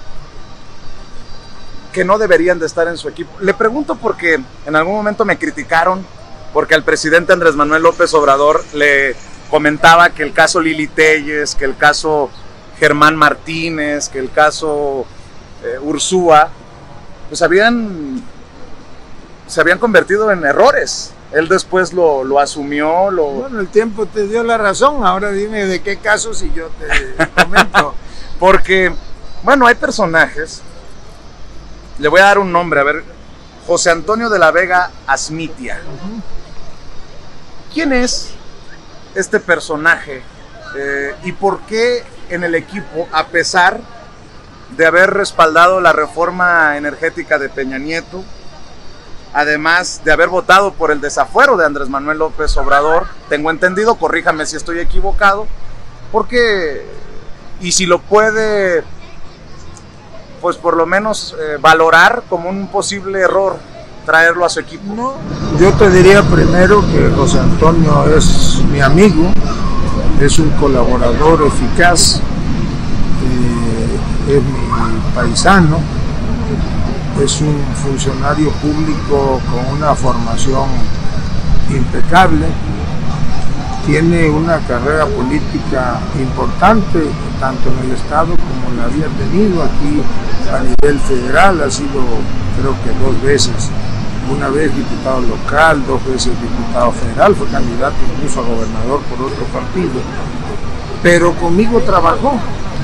que no deberían de estar en su equipo? Le pregunto porque en algún momento me criticaron porque al presidente Andrés Manuel López Obrador le comentaba que el caso Lili Téllez, que el caso Germán Martínez, que el caso Ursúa, pues se habían convertido en errores. Él después lo asumió. Bueno, el tiempo te dio la razón. Ahora dime de qué casos y yo te comento. Porque, bueno, hay personajes. Le voy a dar un nombre, a ver. José Antonio de la Vega Asmitia. ¿Quién es este personaje? ¿Y por qué en el equipo, a pesar de haber respaldado la reforma energética de Peña Nieto, además de haber votado por el desafuero de Andrés Manuel López Obrador, tengo entendido, corríjame si estoy equivocado, porque, y si lo puede, pues por lo menos valorar como un posible error, traerlo a su equipo? No, yo te diría primero que José Antonio es mi amigo, es un colaborador eficaz, es mi paisano, es un funcionario público con una formación impecable, tiene una carrera política importante, tanto en el Estado como la había tenido aquí a nivel federal, ha sido creo que 2 veces una vez diputado local, 2 veces diputado federal, fue candidato incluso a gobernador por otro partido, pero conmigo trabajó,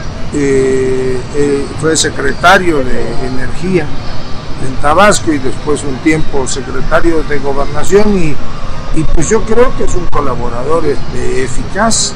fue secretario de Energía en Tabasco y después un tiempo secretario de Gobernación y pues yo creo que es un colaborador eficaz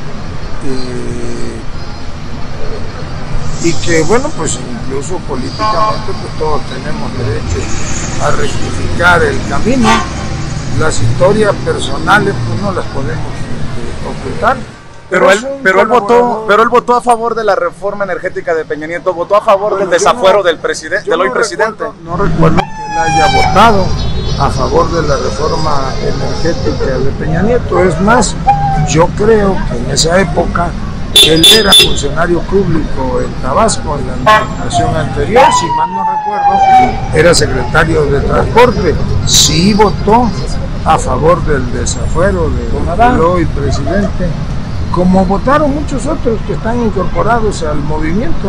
y que bueno, pues incluso políticamente pues todos tenemos derecho a rectificar el camino. Las historias personales pues no las podemos ocultar. Pero él votó a favor de la reforma energética de Peña Nieto, votó a favor del desafuero del hoy presidente. No recuerdo que él haya votado a favor de la reforma energética de Peña Nieto. Es más, yo creo que en esa época él era funcionario público en Tabasco, en la administración anterior, si mal no recuerdo, era secretario de Transporte. Sí votó a favor del desafuero del hoy presidente, como votaron muchos otros que están incorporados al movimiento.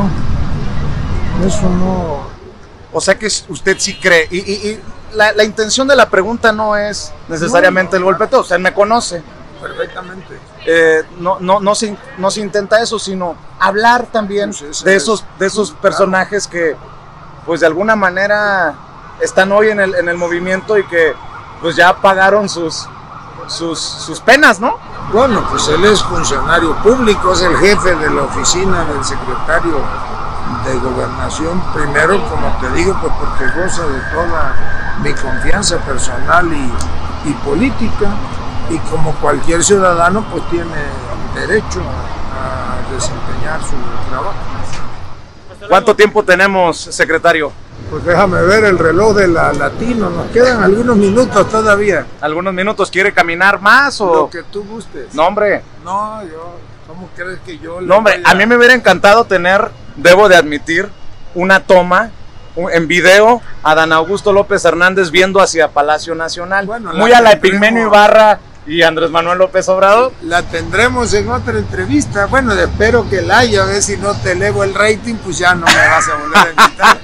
Eso no... O sea que usted sí cree, y la intención de la pregunta no es necesariamente el golpeteo, usted me conoce. Perfectamente. No se intenta eso, sino hablar también de esos personajes que pues de alguna manera están hoy en el movimiento y que pues ya pagaron sus penas, ¿no? Bueno, pues él es funcionario público, es el jefe de la oficina del secretario de Gobernación, primero, como te digo, pues porque goza de toda mi confianza personal y política, y como cualquier ciudadano, pues tiene derecho a desempeñar su trabajo. ¿Cuánto tiempo tenemos, secretario? Pues déjame ver el reloj de la Latino, nos quedan algunos minutos todavía. ¿Algunos minutos? ¿Quiere caminar más o...? Lo que tú gustes. No, hombre. No, ¿cómo crees que yo...? No, hombre, a mí me hubiera encantado tener, debo de admitir, una toma en video a Adán Augusto López Hernández viendo hacia Palacio Nacional. Bueno, muy a la Epigmenio Ibarra y Andrés Manuel López Obrador. La tendremos en otra entrevista. Bueno, espero que la haya, a ver si no te elevo el rating, pues ya no me vas a volver a invitar.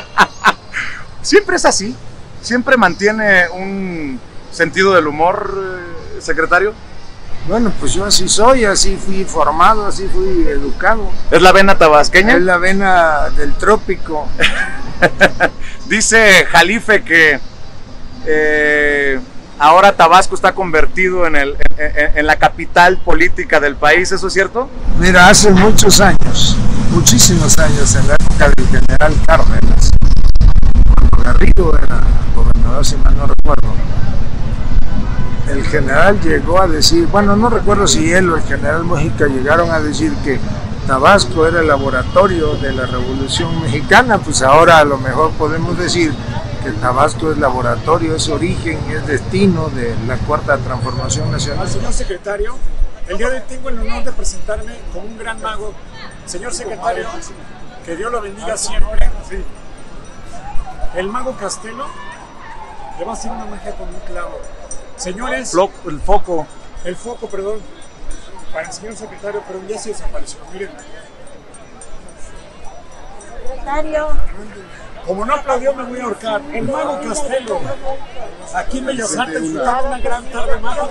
Siempre es así, siempre mantiene un sentido del humor, secretario. Bueno, pues yo así soy, así fui formado, así fui educado. ¿Es la vena tabasqueña? Es la vena del trópico. Dice Jalife que ahora Tabasco está convertido en la capital política del país, ¿eso es cierto? Mira, hace muchos años, muchísimos años, en la época del general Cárdenas, cuando Garrido era gobernador, si mal no recuerdo, el general llegó a decir, bueno, no recuerdo si él o el general Mujica llegaron a decir que Tabasco era el laboratorio de la Revolución Mexicana. Pues ahora a lo mejor podemos decir que Tabasco es laboratorio, es origen y es destino de la Cuarta Transformación Nacional. Señor secretario, el día de hoy tengo el honor de presentarme como un gran mago. Señor secretario, que Dios lo bendiga siempre. El mago Castelo le va a hacer una magia con un clavo. Señores, el foco, perdón, para el señor secretario, pero ya se desapareció. Miren. Secretario. Como no aplaudió, me voy a ahorcar. El mago Castelo, aquí en Bellas Artes, disfrutando una gran tarde mágica.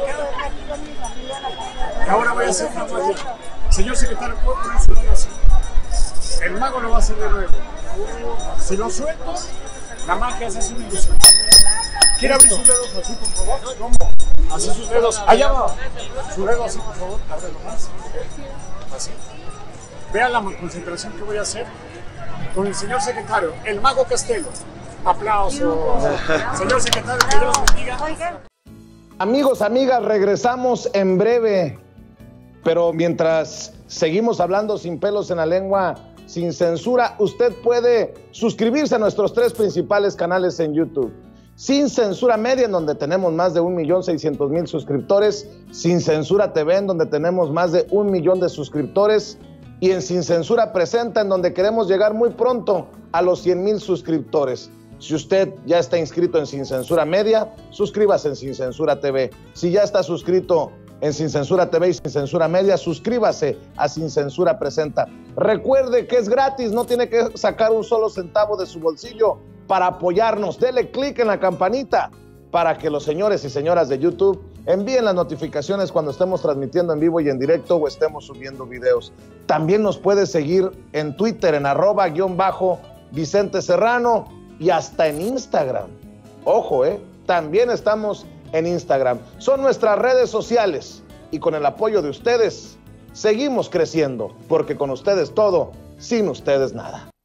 Y ahora voy a hacer una magia. Señor secretario, ¿puedo poner su dedo así? El mago lo va a hacer de nuevo. Si lo suelto, la magia se hace una ilusión. ¿Quiere abrir sus dedos así, por favor? ¿Cómo? Así sus dedos. Allá va. Su dedo así, por favor. Ábrelo más. Así. Vean la concentración que voy a hacer con el señor secretario, el mago Castelo. Aplausos. Señor secretario, que Dios bendiga. Amigos, amigas, regresamos en breve. Pero mientras seguimos hablando sin pelos en la lengua, sin censura, usted puede suscribirse a nuestros 3 principales canales en YouTube. Sin Censura Media, en donde tenemos más de 1.600.000 suscriptores. Sin Censura TV, en donde tenemos más de 1 millón de suscriptores. Y en Sin Censura Presenta, en donde queremos llegar muy pronto a los 100,000 suscriptores. Si usted ya está inscrito en Sin Censura Media, suscríbase en Sin Censura TV. Si ya está suscrito en Sin Censura TV y Sin Censura Media, suscríbase a Sin Censura Presenta. Recuerde que es gratis, no tiene que sacar un solo centavo de su bolsillo para apoyarnos. Dele clic en la campanita para que los señores y señoras de YouTube envíen las notificaciones cuando estemos transmitiendo en vivo y en directo o estemos subiendo videos. También nos puedes seguir en Twitter en @Vicente Serrano y hasta en Instagram. Ojo, también estamos en Instagram. Son nuestras redes sociales y con el apoyo de ustedes seguimos creciendo, porque con ustedes todo, sin ustedes nada.